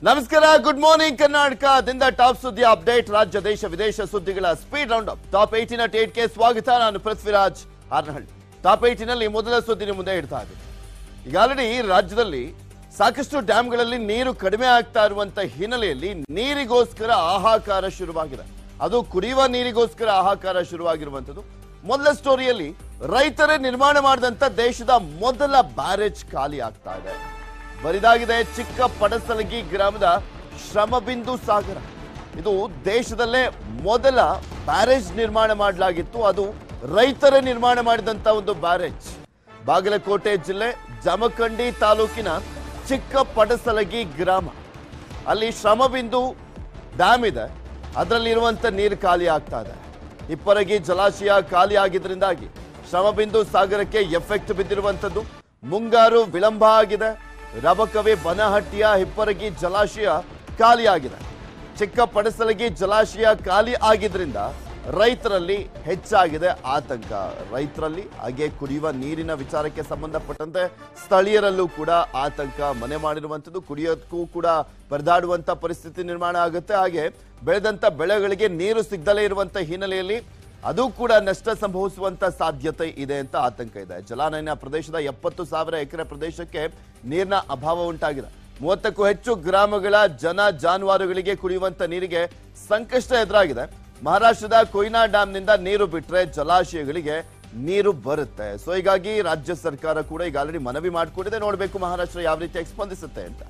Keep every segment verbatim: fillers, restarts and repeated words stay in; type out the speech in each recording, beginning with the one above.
ನಮಸ್ಕಾರ, good morning ಕರ್ನಾಟಕದಿಂದ top ಸುದ್ದಿ ಅಪ್ಡೇಟ್. ರಾಜ್ಯ ದೇಶ ವಿದೇಶ ಸುದ್ದಿಗಳ ಸ್ಪೀಡ್ ರೌಂಡ್ ಅಪ್. ಟಾಪ್ ಏಟಿನ ಟೇಟ್ಗೆ ಸ್ವಾಗತ. ನಾನು ಪೃಥ್ವಿರಾಜ್ ಹಾರನಹಳ್ಳಿ. ಟಾಪ್ ಏಟಿನಲ್ಲಿ ಮೊದಲ ಸುದ್ದಿ ಮುಂದೆ ಇಡ್ತಾ ಇದ್ದೀನಿ. ಈಗ ಆಲ್ರೆಡಿ ರಾಜ್ಯದಲ್ಲಿ ಸಾಕಷ್ಟು ಡ್ಯಾಂಗಳಲ್ಲಿ ನೀರು ಕಡಿಮೆ ಆಗ್ತಾ ಇರುವಂತ ಹಿನ್ನೆಲೆಯಲ್ಲಿ ನೀರಿಗೋಸ್ಕರ ಹಾಹಾಕಾರ ಶುರುವಾಗಿದೆ. ಅದು ಕುಡಿಯುವ ನೀರಿಗೋಸ್ಕರ ಹಾಹಾಕಾರ ಶುರುವಾಗಿರುವಂತದ್ದು. ಮೊದಲ ಸ್ಟೋರಿಯಲ್ಲಿ ರೈತರೇ ನಿರ್ಮಾಣ ಮಾಡಿದಂತ ದೇಶದ ಮೊದಲ ಬ್ಯಾರೇಜ್ ಖಾಲಿ ಆಗ್ತಾ ಇದೆ. ಬರಿದಾಗಿದೆ ಚಿಕ್ಕ ಪಡಸಲಗಿ ಗ್ರಾಮದ ಶ್ರಮಬಿಂದು ಸಾಗರ. ಇದು ದೇಶದಲ್ಲೇ ಮೊದಲ ಬ್ಯಾರೇಜ್ ನಿರ್ಮಾಣ ಮಾಡಲಾಗಿತ್ತು. ಅದು ರೈತರೇ ನಿರ್ಮಾಣ ಮಾಡಿದಂತ ಒಂದು ಬ್ಯಾರೇಜ್. ಬಾಗಲಕೋಟೆ ಜಿಲ್ಲೆ ಜಮಖಂಡಿ ತಾಲೂಕಿನ ಚಿಕ್ಕ ಪಡಸಲಗಿ ಗ್ರಾಮ, ಅಲ್ಲಿ ಶ್ರಮಬಿಂದು ಡ್ಯಾಮ್ ಇದೆ. ಅದರಲ್ಲಿರುವಂತ ನೀರು ಖಾಲಿ ಆಗ್ತಾ ಇದೆ. ಹಿಪ್ಪರಗಿ ಜಲಾಶಯ ಖಾಲಿ ಆಗಿದ್ರಿಂದಾಗಿ ಶ್ರಮಬಿಂದು ಸಾಗರಕ್ಕೆ ಎಫೆಕ್ಟ್ ಬಿದ್ದಿರುವಂತದ್ದು. ಮುಂಗಾರು ವಿಳಂಬ ಆಗಿದೆ. ರಬಕವಿ ಬನಹಟ್ಟಿಯ ಹಿಪ್ಪರಗಿ ಜಲಾಶಯ ಖಾಲಿಯಾಗಿದೆ. ಚಿಕ್ಕ ಪಡಸಲಗಿ ಜಲಾಶಯ ಖಾಲಿ ಆಗಿದ್ರಿಂದ ರೈತರಲ್ಲಿ ಹೆಚ್ಚಾಗಿದೆ ಆತಂಕ. ರೈತರಲ್ಲಿ ಹಾಗೆ ಕುಡಿಯುವ ನೀರಿನ ವಿಚಾರಕ್ಕೆ ಸಂಬಂಧಪಟ್ಟಂತೆ ಸ್ಥಳೀಯರಲ್ಲೂ ಕೂಡ ಆತಂಕ ಮನೆ ಮಾಡಿರುವಂಥದ್ದು. ಕುಡಿಯೋದಕ್ಕೂ ಕೂಡ ಪರದಾಡುವಂತ ಪರಿಸ್ಥಿತಿ ನಿರ್ಮಾಣ ಆಗುತ್ತೆ. ಹಾಗೆ ಬೆಳೆದಂತ ಬೆಳೆಗಳಿಗೆ ನೀರು ಸಿಗದಲೇ ಇರುವಂತ ಹಿನ್ನೆಲೆಯಲ್ಲಿ ಅದು ಕೂಡ ನಷ್ಟ ಸಂಭವಿಸುವಂತ ಸಾಧ್ಯತೆ ಇದೆ ಅಂತ ಆತಂಕ ಇದೆ. ಜಲಾನಯನ ಪ್ರದೇಶದ ಎಪ್ಪತ್ತು ಸಾವಿರ ಎಕರೆ ಪ್ರದೇಶಕ್ಕೆ ನೀರಿನ ಅಭಾವ ಉಂಟಾಗಿದೆ. ಮೂವತ್ತಕ್ಕೂ ಹೆಚ್ಚು ಗ್ರಾಮಗಳ ಜನ ಜಾನುವಾರುಗಳಿಗೆ ಕುಡಿಯುವಂತ ನೀರಿಗೆ ಸಂಕಷ್ಟ ಎದುರಾಗಿದೆ. ಮಹಾರಾಷ್ಟ್ರದ ಕೊಯ್ನಾ ಡ್ಯಾಂನಿಂದ ನೀರು ಬಿಟ್ರೆ ಜಲಾಶಯಗಳಿಗೆ ನೀರು ಬರುತ್ತೆ. ಸೊ ಹೀಗಾಗಿ ರಾಜ್ಯ ಸರ್ಕಾರ ಕೂಡ ಈಗ ಆಲ್ರೆಡಿ ಮನವಿ ಮಾಡಿಕೊಂಡಿದೆ. ನೋಡಬೇಕು ಮಹಾರಾಷ್ಟ್ರ ಯಾವ ರೀತಿಯಾಗಿ ಸ್ಪಂದಿಸುತ್ತೆ ಅಂತ.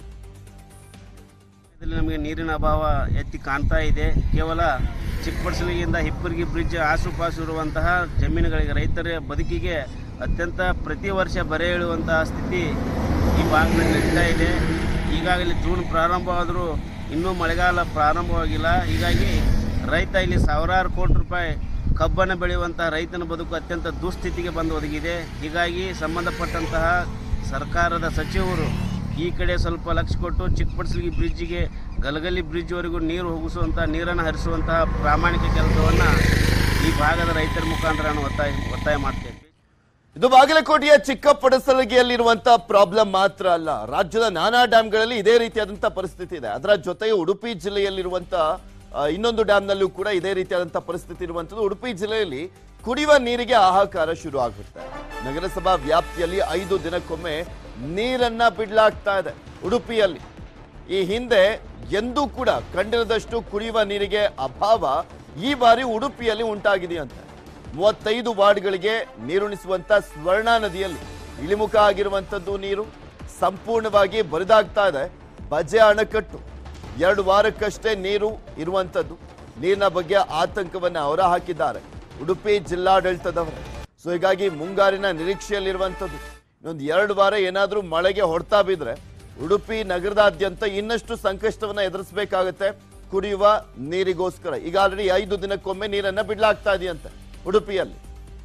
ನಮಗೆ ನೀರಿನ ಅಭಾವ ಎತ್ತಿ ಕಾಣ್ತಾ ಇದೆ. ಕೇವಲ ಚಿಕ್ಕಪಡಸಲಗಿಯಿಂದ ಹಿಪ್ಪರಗಿ ಬ್ರಿಡ್ಜ್ ಆಸುಪಾಸು ಇರುವಂತಹ ಜಮೀನುಗಳಿಗೆ ರೈತರ ಬದುಕಿಗೆ ಅತ್ಯಂತ ಪ್ರತಿ ವರ್ಷ ಬರೆ ಇಳುವಂತಹ ಸ್ಥಿತಿ ಈ ಭಾಗದಲ್ಲಿ ನಡೀತಾ ಇದೆ. ಈಗಾಗಲೇ ಜೂನ್ ಪ್ರಾರಂಭವಾದರೂ ಇನ್ನೂ ಮಳೆಗಾಲ ಪ್ರಾರಂಭವಾಗಿಲ್ಲ. ಹೀಗಾಗಿ ರೈತ ಇಲ್ಲಿ ಸಾವಿರಾರು ಕೋಟಿ ರೂಪಾಯಿ ಕಬ್ಬನ್ನು ಬೆಳೆಯುವಂತಹ ರೈತನ ಬದುಕು ಅತ್ಯಂತ ದುಸ್ಥಿತಿಗೆ ಬಂದು ಒದಗಿದೆ. ಹೀಗಾಗಿ ಸಂಬಂಧಪಟ್ಟಂತಹ ಸರ್ಕಾರದ ಸಚಿವರು ಈ ಕಡೆ ಸ್ವಲ್ಪ ಲಕ್ಷ್ಯ ಕೊಟ್ಟು ಚಿಕ್ಕಪಡಸಲಗಿ ಬ್ರಿಡ್ಜಿಗೆ ಗಲಗಲಿ ಬ್ರಿಡ್ಜ್ವರೆಗೂ ನೀರು ಹೋಗಿಸುವಂಥ ನೀರನ್ನು ಹರಿಸುವಂತಹ ಪ್ರಾಮಾಣಿಕ ಕೆಲಸವನ್ನು ಈ ಭಾಗದ ರೈತರ ಮುಖಾಂತರ ನಾನು ಒತ್ತಾಯ ಒತ್ತಾಯ ಮಾಡ್ತೇನೆ. ಇದು ಬಾಗಲಕೋಟೆಯ ಚಿಕ್ಕ ಪಡಸಲಗಿಯಲ್ಲಿರುವಂತಹ ಪ್ರಾಬ್ಲಮ್ ಮಾತ್ರ ಅಲ್ಲ, ರಾಜ್ಯದ ನಾನಾ ಡ್ಯಾಂಗಳಲ್ಲಿ ಇದೇ ರೀತಿಯಾದಂತಹ ಪರಿಸ್ಥಿತಿ ಇದೆ. ಅದರ ಜೊತೆಗೆ ಉಡುಪಿ ಜಿಲ್ಲೆಯಲ್ಲಿರುವಂತಹ ಇನ್ನೊಂದು ಡ್ಯಾಂನಲ್ಲೂ ಕೂಡ ಇದೇ ರೀತಿಯಾದಂತಹ ಪರಿಸ್ಥಿತಿ ಇರುವಂತದ್ದು. ಉಡುಪಿ ಜಿಲ್ಲೆಯಲ್ಲಿ ಕುಡಿಯುವ ನೀರಿಗೆ ಹಾಹಾಕಾರ ಶುರು ಆಗುತ್ತೆ. ನಗರಸಭಾ ವ್ಯಾಪ್ತಿಯಲ್ಲಿ ಐದು ದಿನಕ್ಕೊಮ್ಮೆ ನೀರನ್ನ ಬಿಡಲಾಗ್ತಾ ಇದೆ ಉಡುಪಿಯಲ್ಲಿ. ಈ ಹಿಂದೆ ಎಂದೂ ಕೂಡ ಕಂಡಿರದಷ್ಟು ಕುಡಿಯುವ ನೀರಿಗೆ ಅಭಾವ ಈ ಬಾರಿ ಉಡುಪಿಯಲ್ಲಿ ಉಂಟಾಗಿದೆಯಂತೆ. ಮೂವತ್ತೈದು ವಾರ್ಡ್ಗಳಿಗೆ ನೀರುಣಿಸುವಂತ ಸ್ವರ್ಣಾ ನದಿಯಲ್ಲಿ ಇಳಿಮುಖ ಆಗಿರುವಂತದ್ದು ನೀರು ಸಂಪೂರ್ಣವಾಗಿ ಬರಿದಾಗ್ತಾ ಇದೆ. ಬಜೆ ಅಣೆಕಟ್ಟು ಎರಡು ವಾರಕ್ಕಷ್ಟೇ ನೀರು ಇರುವಂತದ್ದು. ನೀರಿನ ಬಗ್ಗೆ ಆತಂಕವನ್ನ ಹೊರ ಹಾಕಿದ್ದಾರೆ ಉಡುಪಿ ಜಿಲ್ಲಾಡಳಿತದವರು. ಸೊ ಹೀಗಾಗಿ ಮುಂಗಾರಿನ ನಿರೀಕ್ಷೆಯಲ್ಲಿರುವಂಥದ್ದು. ಇನ್ನೊಂದು ಎರಡು ವಾರ ಏನಾದರೂ ಮಳೆಗೆ ಹೊಡ್ತಾ ಬಿದ್ರೆ ಉಡುಪಿ ನಗರದಾದ್ಯಂತ ಇನ್ನಷ್ಟು ಸಂಕಷ್ಟವನ್ನ ಎದುರಿಸಬೇಕಾಗುತ್ತೆ ಕುಡಿಯುವ ನೀರಿಗೋಸ್ಕರ. ಈಗ ಆಲ್ರೆಡಿ ಐದು ದಿನಕ್ಕೊಮ್ಮೆ ನೀರನ್ನ ಬಿಡ್ಲಾಗ್ತಾ ಇದೆಯಂತೆ ಉಡುಪಿಯಲ್ಲಿ.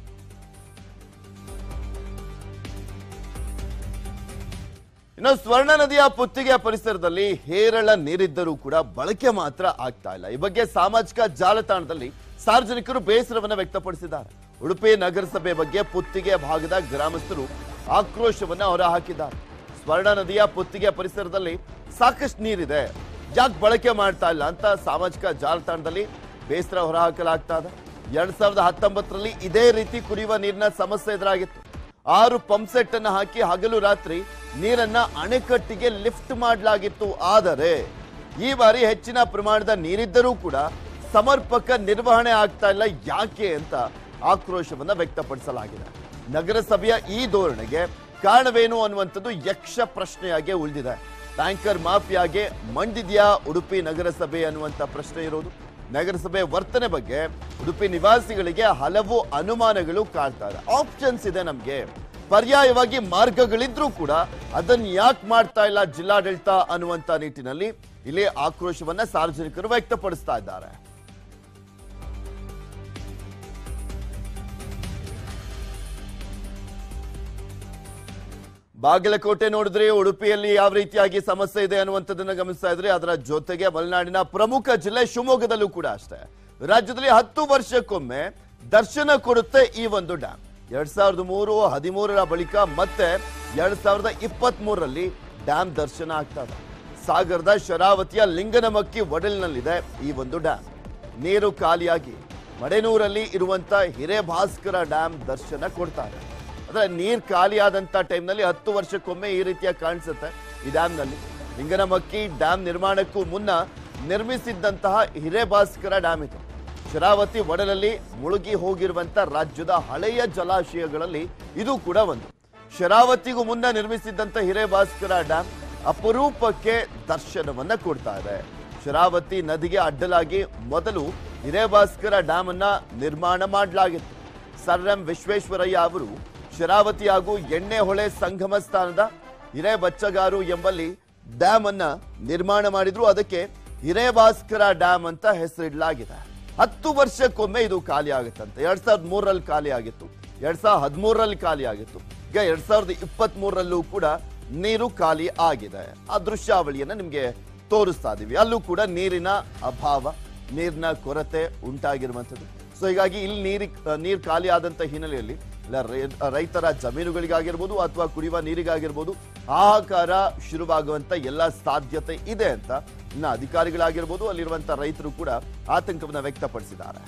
ಇನ್ನು ಸ್ವರ್ಣ ನದಿಯ ಪುತ್ತಿಗೆಯ ಪರಿಸರದಲ್ಲಿ ಹೇರಳ ನೀರಿದ್ದರೂ ಕೂಡ ಬಳಕೆ ಮಾತ್ರ ಆಗ್ತಾ ಇಲ್ಲ. ಈ ಬಗ್ಗೆ ಸಾಮಾಜಿಕ ಜಾಲತಾಣದಲ್ಲಿ ಸಾರ್ವಜನಿಕರು ಬೇಸರವನ್ನು ವ್ಯಕ್ತಪಡಿಸಿದ್ದಾರೆ. ಉಡುಪಿ ನಗರಸಭೆ ಬಗ್ಗೆ ಪುತ್ತಿಗೆ ಭಾಗದ ಗ್ರಾಮಸ್ಥರು ಆಕ್ರೋಶವನ್ನ ಹೊರಹಾಕಿದ್ದಾರೆ. ಸ್ವರ್ಣ ನದಿಯ ಪುತ್ತಿಗೆ ಪರಿಸರದಲ್ಲಿ ಸಾಕಷ್ಟು ನೀರಿದೆ, ಯಾಕೆ ಬಳಕೆ ಮಾಡ್ತಾ ಇಲ್ಲ ಅಂತ ಸಾಮಾಜಿಕ ಜಾಲತಾಣದಲ್ಲಿ ಬೇಸರ ಹೊರಹಾಕಲಾಗ್ತಾ ಇದೆ. ಎರಡ್ ಸಾವಿರದ ಹತ್ತೊಂಬತ್ತರಲ್ಲಿ ಇದೇ ರೀತಿ ಕುಡಿಯುವ ನೀರಿನ ಸಮಸ್ಯೆ ಎದುರಾಗಿತ್ತು. ಆರು ಪಂಪ್ ಸೆಟ್ ಅನ್ನು ಹಾಕಿ ಹಗಲು ರಾತ್ರಿ ನೀರನ್ನ ಅಣೆಕಟ್ಟಿಗೆ ಲಿಫ್ಟ್ ಮಾಡಲಾಗಿತ್ತು. ಆದರೆ ಈ ಬಾರಿ ಹೆಚ್ಚಿನ ಪ್ರಮಾಣದ ನೀರಿದ್ದರೂ ಕೂಡ ಸಮರ್ಪಕ ನಿರ್ವಹಣೆ ಆಗ್ತಾ ಇಲ್ಲ. ಯಾಕೆ ಅಂತ ಆಕ್ರೋಶವನ್ನ ವ್ಯಕ್ತಪಡಿಸಲಾಗಿದೆ. ನಗರಸಭೆಯ ಈ ಧೋರಣೆಗೆ ಕಾರಣವೇನು ಅನ್ನುವಂಥದ್ದು ಯಕ್ಷ ಪ್ರಶ್ನೆಯಾಗಿ ಉಳಿದಿದೆ. ಟ್ಯಾಂಕರ್ ಮಾಫಿಯಾಗೆ ಮಂಡಿದ್ಯಾ ಉಡುಪಿ ನಗರಸಭೆ ಅನ್ನುವಂಥ ಪ್ರಶ್ನೆ ಇರೋದು. ನಗರಸಭೆ ವರ್ತನೆ ಬಗ್ಗೆ ಉಡುಪಿ ನಿವಾಸಿಗಳಿಗೆ ಹಲವು ಅನುಮಾನಗಳು ಕಾಡ್ತಾ ಇದೆ. ಆಪ್ಷನ್ಸ್ ಇದೆ, ನಮಗೆ ಪರ್ಯಾಯವಾಗಿ ಮಾರ್ಗಗಳಿದ್ರೂ ಕೂಡ ಅದನ್ನು ಯಾಕೆ ಮಾಡ್ತಾ ಇಲ್ಲ ಜಿಲ್ಲಾಡಳಿತ ಅನ್ನುವಂಥ ನಿಟ್ಟಿನಲ್ಲಿ ಇಲ್ಲಿ ಆಕ್ರೋಶವನ್ನ ಸಾರ್ವಜನಿಕರು ವ್ಯಕ್ತಪಡಿಸ್ತಾ ಇದ್ದಾರೆ. ಬಾಗಲಕೋಟೆ ನೋಡಿದ್ರೆ ಉಡುಪಿಯಲ್ಲಿ ಯಾವ ರೀತಿಯಾಗಿ ಸಮಸ್ಯೆ ಇದೆ ಅನ್ನುವಂಥದ್ದನ್ನ ಗಮನಿಸ್ತಾ ಇದ್ರೆ, ಅದರ ಜೊತೆಗೆ ಮಲೆನಾಡಿನ ಪ್ರಮುಖ ಜಿಲ್ಲೆ ಶಿವಮೊಗ್ಗದಲ್ಲೂ ಕೂಡ ಅಷ್ಟೇ. ರಾಜ್ಯದಲ್ಲಿ ಹತ್ತು ವರ್ಷಕ್ಕೊಮ್ಮೆ ದರ್ಶನ ಕೊಡುತ್ತೆ ಈ ಒಂದು ಡ್ಯಾಮ್. ಎರಡ್ ಸಾವಿರದ ಮೂರು ಹದಿಮೂರರ ಬಳಿಕ ಮತ್ತೆ ಎರಡ್ ಸಾವಿರದ ಇಪ್ಪತ್ತ್ ಮೂರರಲ್ಲಿ ಡ್ಯಾಮ್ ದರ್ಶನ ಆಗ್ತಾ ಇದೆ. ಸಾಗರದ ಶರಾವತಿಯ ಲಿಂಗನಮಕ್ಕಿ ಒಡಲಿನಲ್ಲಿದೆ ಈ ಒಂದು ಡ್ಯಾಮ್. ನೀರು ಖಾಲಿಯಾಗಿ ಮಡೆನೂರಲ್ಲಿ ಇರುವಂತ ಹಿರೇಭಾಸ್ಕರ ಡ್ಯಾಮ್ ದರ್ಶನ ಕೊಡ್ತಾರೆ. ಅಂದ್ರೆ ನೀರು ಖಾಲಿಯಾದಂತ ಟೈಮ್ನಲ್ಲಿ ಹತ್ತು ವರ್ಷಕ್ಕೊಮ್ಮೆ ಈ ರೀತಿಯ ಕಾಣಿಸುತ್ತೆ ಈ ಡ್ಯಾಮ್ನಲ್ಲಿ. ಲಿಂಗನಮಕ್ಕಿ ಡ್ಯಾಮ್ ನಿರ್ಮಾಣಕ್ಕೂ ಮುನ್ನ ನಿರ್ಮಿಸಿದ್ದಂತಹ ಹಿರೇಭಾಸ್ಕರ ಡ್ಯಾಮ್ ಇದು. ಶರಾವತಿ ಒಡಲಲ್ಲಿ ಮುಳುಗಿ ಹೋಗಿರುವಂತ ರಾಜ್ಯದ ಹಳೆಯ ಜಲಾಶಯಗಳಲ್ಲಿ ಇದು ಕೂಡ ಒಂದು. ಶರಾವತಿಗೂ ಮುನ್ನ ನಿರ್ಮಿಸಿದ್ದಂತ ಹಿರೇಭಾಸ್ಕರ ಡ್ಯಾಮ್ ಅಪರೂಪಕ್ಕೆ ದರ್ಶನವನ್ನ ಕೊಡ್ತಾ ಇದೆ. ಶರಾವತಿ ನದಿಗೆ ಅಡ್ಡಲಾಗಿ ಮೊದಲು ಹಿರೇಭಾಸ್ಕರ ಡ್ಯಾಮ್ ಅನ್ನ ನಿರ್ಮಾಣ ಮಾಡಲಾಗಿತ್ತು. ಸರ್ ಎಂ ವಿಶ್ವೇಶ್ವರಯ್ಯ ಅವರು ಶರಾವತಿ ಹಾಗೂ ಎಣ್ಣೆ ಹೊಳೆ ಸಂಗಮ ಸ್ಥಾನದ ಹಿರೇಬಚ್ಚಗಾರು ಎಂಬಲ್ಲಿ ಡ್ಯಾಮ್ ಅನ್ನ ನಿರ್ಮಾಣ ಮಾಡಿದ್ರು. ಅದಕ್ಕೆ ಹಿರೇಭಾಸ್ಕರ ಡ್ಯಾಮ್ ಅಂತ ಹೆಸರಿಡಲಾಗಿದೆ. ಹತ್ತು ವರ್ಷಕ್ಕೊಮ್ಮೆ ಇದು ಖಾಲಿ ಆಗುತ್ತಂತೆ. ಎರಡ್ ಸಾವಿರದ ಮೂರರಲ್ಲಿ ಖಾಲಿ ಆಗಿತ್ತು, ಎರಡ್ ಸಾವಿರದ ಹದಿಮೂರರಲ್ಲಿ ಖಾಲಿ ಆಗಿತ್ತು, ಈಗ ಎರಡ್ ಸಾವಿರದ ಇಪ್ಪತ್ತ್ ಮೂರರಲ್ಲೂ ಕೂಡ ನೀರು ಖಾಲಿ ಆಗಿದೆ. ಆ ದೃಶ್ಯಾವಳಿಯನ್ನ ನಿಮ್ಗೆ ತೋರಿಸ್ತಾ ಇದೀವಿ. ಅಲ್ಲೂ ಕೂಡ ನೀರಿನ ಅಭಾವ, ನೀರಿನ ಕೊರತೆ ಉಂಟಾಗಿರುವಂಥದ್ದು. ಸೊ ಹೀಗಾಗಿ ಇಲ್ಲಿ ನೀರಿ ನೀರು ಖಾಲಿ ಆದಂತ ಹಿನ್ನೆಲೆಯಲ್ಲಿ ರೈತರ ಜಮೀನುಗಳಿಗಾಗಿರ್ಬೋದು ಅಥವಾ ಕುಡಿಯುವ ನೀರಿಗಾಗಿರ್ಬೋದು ಹಾಹಾಕಾರ ಶುರುವಾಗುವಂತ ಎಲ್ಲ ಸಾಧ್ಯತೆ ಇದೆ ಅಂತ ಇನ್ನು ಅಧಿಕಾರಿಗಳಾಗಿರ್ಬೋದು ಅಲ್ಲಿರುವಂತ ರೈತರು ಕೂಡ ಆತಂಕವನ್ನು ವ್ಯಕ್ತಪಡಿಸಿದ್ದಾರೆ.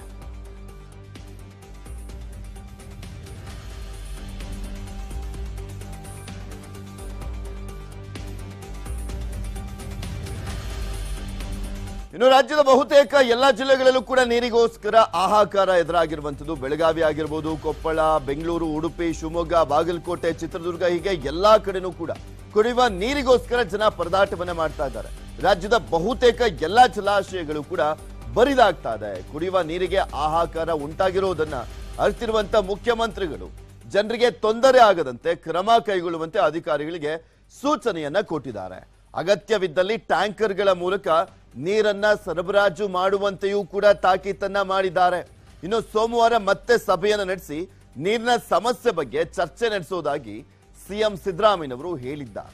ಇನ್ನು ರಾಜ್ಯದ ಬಹುತೇಕ ಎಲ್ಲಾ ಜಿಲ್ಲೆಗಳಲ್ಲೂ ಕೂಡ ನೀರಿಗೋಸ್ಕರ ಹಾಹಾಕಾರ ಎದುರಾಗಿರುವಂಥದ್ದು. ಬೆಳಗಾವಿ ಆಗಿರ್ಬೋದು, ಕೊಪ್ಪಳ, ಬೆಂಗಳೂರು, ಉಡುಪಿ, ಶಿವಮೊಗ್ಗ, ಬಾಗಲಕೋಟೆ, ಚಿತ್ರದುರ್ಗ ಹೀಗೆ ಎಲ್ಲಾ ಕಡೆನೂ ಕೂಡ ಕುಡಿಯುವ ನೀರಿಗೋಸ್ಕರ ಜನ ಪರದಾಟವನ್ನ ಮಾಡ್ತಾ ಇದ್ದಾರೆ. ರಾಜ್ಯದ ಬಹುತೇಕ ಎಲ್ಲಾ ಜಲಾಶಯಗಳು ಕೂಡ ಬರಿದಾಗ್ತಾ ಇದೆ. ಕುಡಿಯುವ ನೀರಿಗೆ ಹಾಹಾಕಾರ ಉಂಟಾಗಿರೋದನ್ನ ಅರಿತಿರುವಂತ ಮುಖ್ಯಮಂತ್ರಿಗಳು ಜನರಿಗೆ ತೊಂದರೆ ಆಗದಂತೆ ಕ್ರಮ ಕೈಗೊಳ್ಳುವಂತೆ ಅಧಿಕಾರಿಗಳಿಗೆ ಸೂಚನೆಯನ್ನ ಕೊಟ್ಟಿದ್ದಾರೆ. ಅಗತ್ಯವಿದ್ದಲ್ಲಿ ಟ್ಯಾಂಕರ್ಗಳ ಮೂಲಕ ನೀರನ್ನ ಸರಬರಾಜು ಮಾಡುವಂತೆಯೂ ಕೂಡ ತಾಕೀತನ್ನ ಮಾಡಿದ್ದಾರೆ. ಇನ್ನು ಸೋಮವಾರ ಮತ್ತೆ ಸಭೆಯನ್ನು ನಡೆಸಿ ನೀರಿನ ಸಮಸ್ಯೆ ಬಗ್ಗೆ ಚರ್ಚೆ ನಡೆಸುವುದಾಗಿ ಸಿಎಂ ಸಿದ್ದರಾಮಯ್ಯನವರು ಹೇಳಿದ್ದಾರೆ.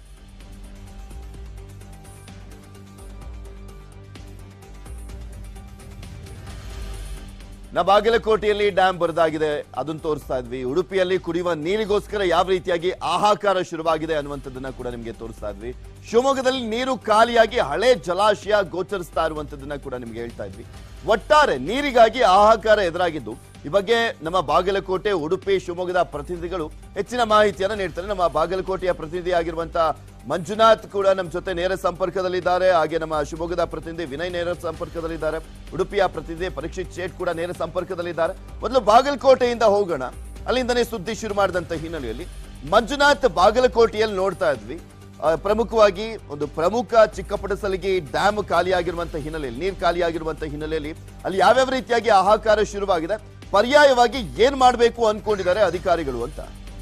ನಾ ಬಾಗಲಕೋಟೆಯಲ್ಲಿ ಡ್ಯಾಮ್ ಬರದಾಗಿದೆ, ಅದನ್ನು ತೋರಿಸ್ತಾ ಇದ್ವಿ. ಉಡುಪಿಯಲ್ಲಿ ಕುಡಿಯುವ ನೀರಿಗೋಸ್ಕರ ಯಾವ ರೀತಿಯಾಗಿ ಹಾಹಾಕಾರ ಶುರುವಾಗಿದೆ ಅನ್ನುವಂಥದ್ದನ್ನ ಕೂಡ ನಿಮಗೆ ತೋರಿಸ್ತಾ ಇದ್ವಿ. ಶಿವಮೊಗ್ಗದಲ್ಲಿ ನೀರು ಖಾಲಿಯಾಗಿ ಹಳೆ ಜಲಾಶಯ ಗೋಚರಿಸ್ತಾ ಇರುವಂತದ್ದನ್ನ ಕೂಡ ನಿಮ್ಗೆ ಹೇಳ್ತಾ ಇದ್ವಿ. ಒಟ್ಟಾರೆ ನೀರಿಗಾಗಿ ಹಾಹಾಕಾರ ಎದುರಾಗಿದ್ದು ಈ ಬಗ್ಗೆ ನಮ್ಮ ಬಾಗಲಕೋಟೆ, ಉಡುಪಿ, ಶಿವಮೊಗ್ಗದ ಪ್ರತಿನಿಧಿಗಳು ಹೆಚ್ಚಿನ ಮಾಹಿತಿಯನ್ನ ನೀಡ್ತಾರೆ. ನಮ್ಮ ಬಾಗಲಕೋಟೆಯ ಪ್ರತಿನಿಧಿ ಆಗಿರುವಂತಹ ಮಂಜುನಾಥ್ ಕೂಡ ನಮ್ಮ ಜೊತೆ ನೇರ ಸಂಪರ್ಕದಲ್ಲಿದ್ದಾರೆ. ಹಾಗೆ ನಮ್ಮ ಶಿವಮೊಗ್ಗದ ಪ್ರತಿನಿಧಿ ವಿನಯ್ ನೇರ ಸಂಪರ್ಕದಲ್ಲಿದ್ದಾರೆ. ಉಡುಪಿಯ ಪ್ರತಿನಿಧಿ ಪರೀಕ್ಷಿತ್ ಶೇಟ್ ಕೂಡ ನೇರ ಸಂಪರ್ಕದಲ್ಲಿದ್ದಾರೆ. ಮೊದಲು ಬಾಗಲಕೋಟೆಯಿಂದ ಹೋಗೋಣ. ಅಲ್ಲಿಂದನೇ ಸುದ್ದಿ ಶುರು ಮಾಡಿದಂತ ಹಿನ್ನೆಲೆಯಲ್ಲಿ ಮಂಜುನಾಥ್, ಬಾಗಲಕೋಟೆಯಲ್ಲಿ ನೋಡ್ತಾ ಇದ್ವಿ ಪ್ರಮುಖವಾಗಿ ಒಂದು ಪ್ರಮುಖ ಚಿಕ್ಕಪಡಸಲಗಿ ಡ್ಯಾಮ್ ಖಾಲಿಯಾಗಿರುವಂತಹ ಹಿನ್ನೆಲೆಯಲ್ಲಿ, ನೀರು ಖಾಲಿಯಾಗಿರುವಂತಹ ಹಿನ್ನೆಲೆಯಲ್ಲಿ ಅಲ್ಲಿ ಯಾವ್ಯಾವ ರೀತಿಯಾಗಿ ಹಾಹಾಕಾರ ಶುರುವಾಗಿದೆ, ಪರ್ಯಾಯವಾಗಿ ಏನ್ ಮಾಡಬೇಕು ಅನ್ಕೊಂಡಿದ್ದಾರೆ ಅಧಿಕಾರಿಗಳು ಅಂತ.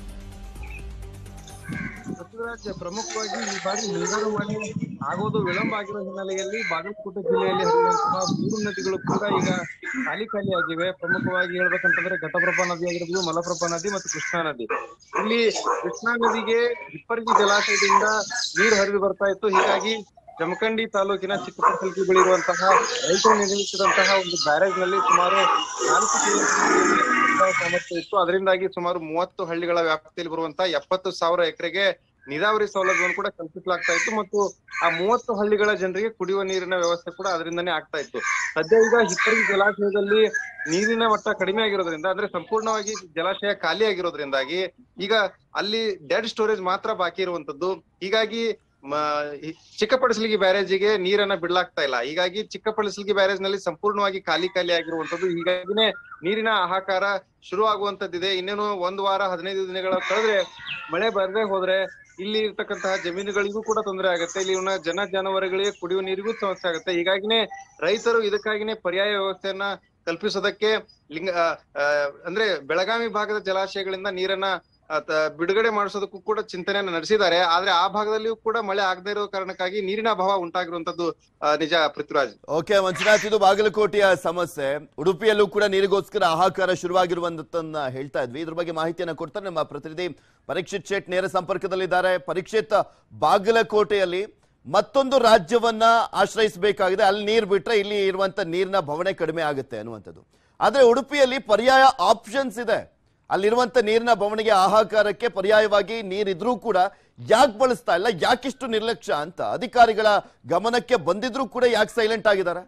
ಪ್ರಮುಖವಾಗಿ ಈ ಬಾರಿ ಮುಂಗಾರು ಮಳೆ ಆಗೋದು ವಿಳಂಬ ಆಗಿರೋ ಹಿನ್ನೆಲೆಯಲ್ಲಿ ಬಾಗಲಕೋಟೆ ಜಿಲ್ಲೆಯಲ್ಲಿ ಹರಿಯುವಂತಹ ಮೂರು ನದಿಗಳು ಕೂಡ ಈಗ ಖಾಲಿ ಖಾಲಿ ಆಗಿವೆ. ಪ್ರಮುಖವಾಗಿ ಹೇಳ್ಬೇಕಂತಂದ್ರೆ ಘಟಪ್ರಭಾ ನದಿ ಆಗಿರ್ಬೋದು, ಮಲಪ್ರಭಾ ನದಿ ಮತ್ತು ಕೃಷ್ಣಾ ನದಿ. ಇಲ್ಲಿ ಕೃಷ್ಣಾ ನದಿಗೆ ಹಿಪ್ಪರಗಿ ಜಲಾಶಯದಿಂದ ನೀರು ಹರಿದು ಬರ್ತಾ ಇತ್ತು. ಹೀಗಾಗಿ ಜಮಖಂಡಿ ತಾಲೂಕಿನ ಚಿಕ್ಕಪಡಸಲಗಿ ಬಳಿ ಇರುವಂತಹ ರೈತರು ನಿರ್ಮಿಸಿದಂತಹ ಒಂದು ಬ್ಯಾರೇಜ್ ನಲ್ಲಿ ಸುಮಾರು ನಾಲ್ಕು ಕಿಲೋಮೀಟರ್ ಸಾಮರ್ಥ್ಯ ಇತ್ತು. ಅದರಿಂದಾಗಿ ಸುಮಾರು ಮೂವತ್ತು ಹಳ್ಳಿಗಳ ವ್ಯಾಪ್ತಿಯಲ್ಲಿ ಬರುವಂತಹ ಎಪ್ಪತ್ತು ಸಾವಿರ ಎಕರೆಗೆ ನೀರಾವರಿ ಸೌಲಭ್ಯವನ್ನು ಕೂಡ ಕಲ್ಪಿಸಲಾಗ್ತಾ ಇತ್ತು ಮತ್ತು ಆ ಮೂವತ್ತು ಹಳ್ಳಿಗಳ ಜನರಿಗೆ ಕುಡಿಯುವ ನೀರಿನ ವ್ಯವಸ್ಥೆ ಕೂಡ ಅದರಿಂದನೇ ಆಗ್ತಾ ಇತ್ತು. ಸದ್ಯ ಈಗ ಹಿಪ್ಪರಗಿ ಜಲಾಶಯದಲ್ಲಿ ನೀರಿನ ಮಟ್ಟ ಕಡಿಮೆ ಆಗಿರೋದ್ರಿಂದ, ಅಂದ್ರೆ ಸಂಪೂರ್ಣವಾಗಿ ಜಲಾಶಯ ಖಾಲಿ ಆಗಿರೋದ್ರಿಂದಾಗಿ ಈಗ ಅಲ್ಲಿ ಡೆಡ್ ಸ್ಟೋರೇಜ್ ಮಾತ್ರ ಬಾಕಿ ಇರುವಂತದ್ದು. ಹೀಗಾಗಿ ಚಿಕ್ಕಪಡಸಲಗಿ ಬ್ಯಾರೇಜಿಗೆ ನೀರನ್ನ ಬಿಡ್ಲಾಗ್ತಾ ಇಲ್ಲ. ಹೀಗಾಗಿ ಚಿಕ್ಕಪಡಸಲಗಿ ಬ್ಯಾರೇಜ್ ನಲ್ಲಿ ಸಂಪೂರ್ಣವಾಗಿ ಖಾಲಿ ಖಾಲಿ ಆಗಿರುವಂತದ್ದು. ಹೀಗಾಗಿನೇ ನೀರಿನ ಹಾಹಾಕಾರ ಶುರು ಆಗುವಂತದ್ದಿದೆ. ಇನ್ನೇನು ಒಂದ್ ವಾರ ಹದಿನೈದು ದಿನಗಳ ಕಳೆದ್ರೆ ಮಳೆ ಬರದೇ ಹೋದ್ರೆ ಇಲ್ಲಿ ಇರ್ತಕ್ಕಂತಹ ಜಮೀನುಗಳಿಗೂ ಕೂಡ ತೊಂದರೆ ಆಗುತ್ತೆ. ಇಲ್ಲಿನ ಜನ ಜಾನುವಾರುಗಳಿಗೆ ಕುಡಿಯುವ ನೀರಿಗೂ ಸಮಸ್ಯೆ ಆಗುತ್ತೆ. ಹೀಗಾಗಿನೇ ರೈತರು ಇದಕ್ಕಾಗಿನೇ ಪರ್ಯಾಯ ವ್ಯವಸ್ಥೆಯನ್ನ ಕಲ್ಪಿಸೋದಕ್ಕೆ ಲಿಂಗ ಅಂದ್ರೆ ಬೆಳಗಾವಿ ಭಾಗದ ಜಲಾಶಯಗಳಿಂದ ನೀರನ್ನ ಬಿಡುಗಡೆ ಮಾಡಿಸೋದಕ್ಕೂ ಕೂಡ ಚಿಂತನೆಯನ್ನ ನಡೆಸಿದ್ದಾರೆ. ಆದ್ರೆ ಆ ಭಾಗದಲ್ಲಿಯೂ ಕೂಡ ಮಳೆ ಆಗದೇ ಇರೋ ಕಾರಣಕ್ಕಾಗಿ ನೀರಿನ ಅಭಾವ ಉಂಟಾಗಿರುವಂತದ್ದು ನಿಜ. ಪೃಥ್ವಿರಾಜ್. ಓಕೆ ಮಂಜುನಾಥ್, ಇದು ಬಾಗಲಕೋಟೆಯ ಸಮಸ್ಯೆ. ಉಡುಪಿಯಲ್ಲೂ ಕೂಡ ನೀರಿಗೋಸ್ಕರ ಹಾಹಾಕಾರ ಶುರುವಾಗಿರುವಂತನ್ನ ಹೇಳ್ತಾ ಇದ್ವಿ. ಇದ್ರ ಬಗ್ಗೆ ಮಾಹಿತಿಯನ್ನ ಕೊಡ್ತಾರೆ ನಮ್ಮ ಪ್ರತಿನಿಧಿ ಪರೀಕ್ಷಿತ್ ಶೇಟ್ ನೇರ ಸಂಪರ್ಕದಲ್ಲಿದ್ದಾರೆ. ಪರೀಕ್ಷಿತ್, ಬಾಗಲಕೋಟೆಯಲ್ಲಿ ಮತ್ತೊಂದು ರಾಜ್ಯವನ್ನ ಆಶ್ರಯಿಸಬೇಕಾಗಿದೆ, ಅಲ್ಲಿ ನೀರು ಬಿಟ್ರೆ ಇಲ್ಲಿ ಇರುವಂತ ನೀರಿನ ಬವಣೆ ಕಡಿಮೆ ಆಗುತ್ತೆ ಅನ್ನುವಂಥದ್ದು. ಆದ್ರೆ ಉಡುಪಿಯಲ್ಲಿ ಪರ್ಯಾಯ ಆಪ್ಷನ್ಸ್ ಇದೆ. ಅಲ್ಲಿರುವಂತ ನೀರಿನ ಬವಣೆಗೆ ಹಾಹಾಕಾರಕ್ಕೆ ಪರ್ಯಾಯವಾಗಿ ನೀರಿದ್ರೂ ಕೂಡ ಯಾಕೆ ಬಳಸ್ತಾ ಇಲ್ಲ, ಯಾಕಿಷ್ಟು ನಿರ್ಲಕ್ಷ್ಯ ಅಂತ ಅಧಿಕಾರಿಗಳ ಗಮನಕ್ಕೆ ಬಂದಿದ್ರೂ ಕೂಡ ಯಾಕೆ ಸೈಲೆಂಟ್ ಆಗಿದ್ದಾರೆ?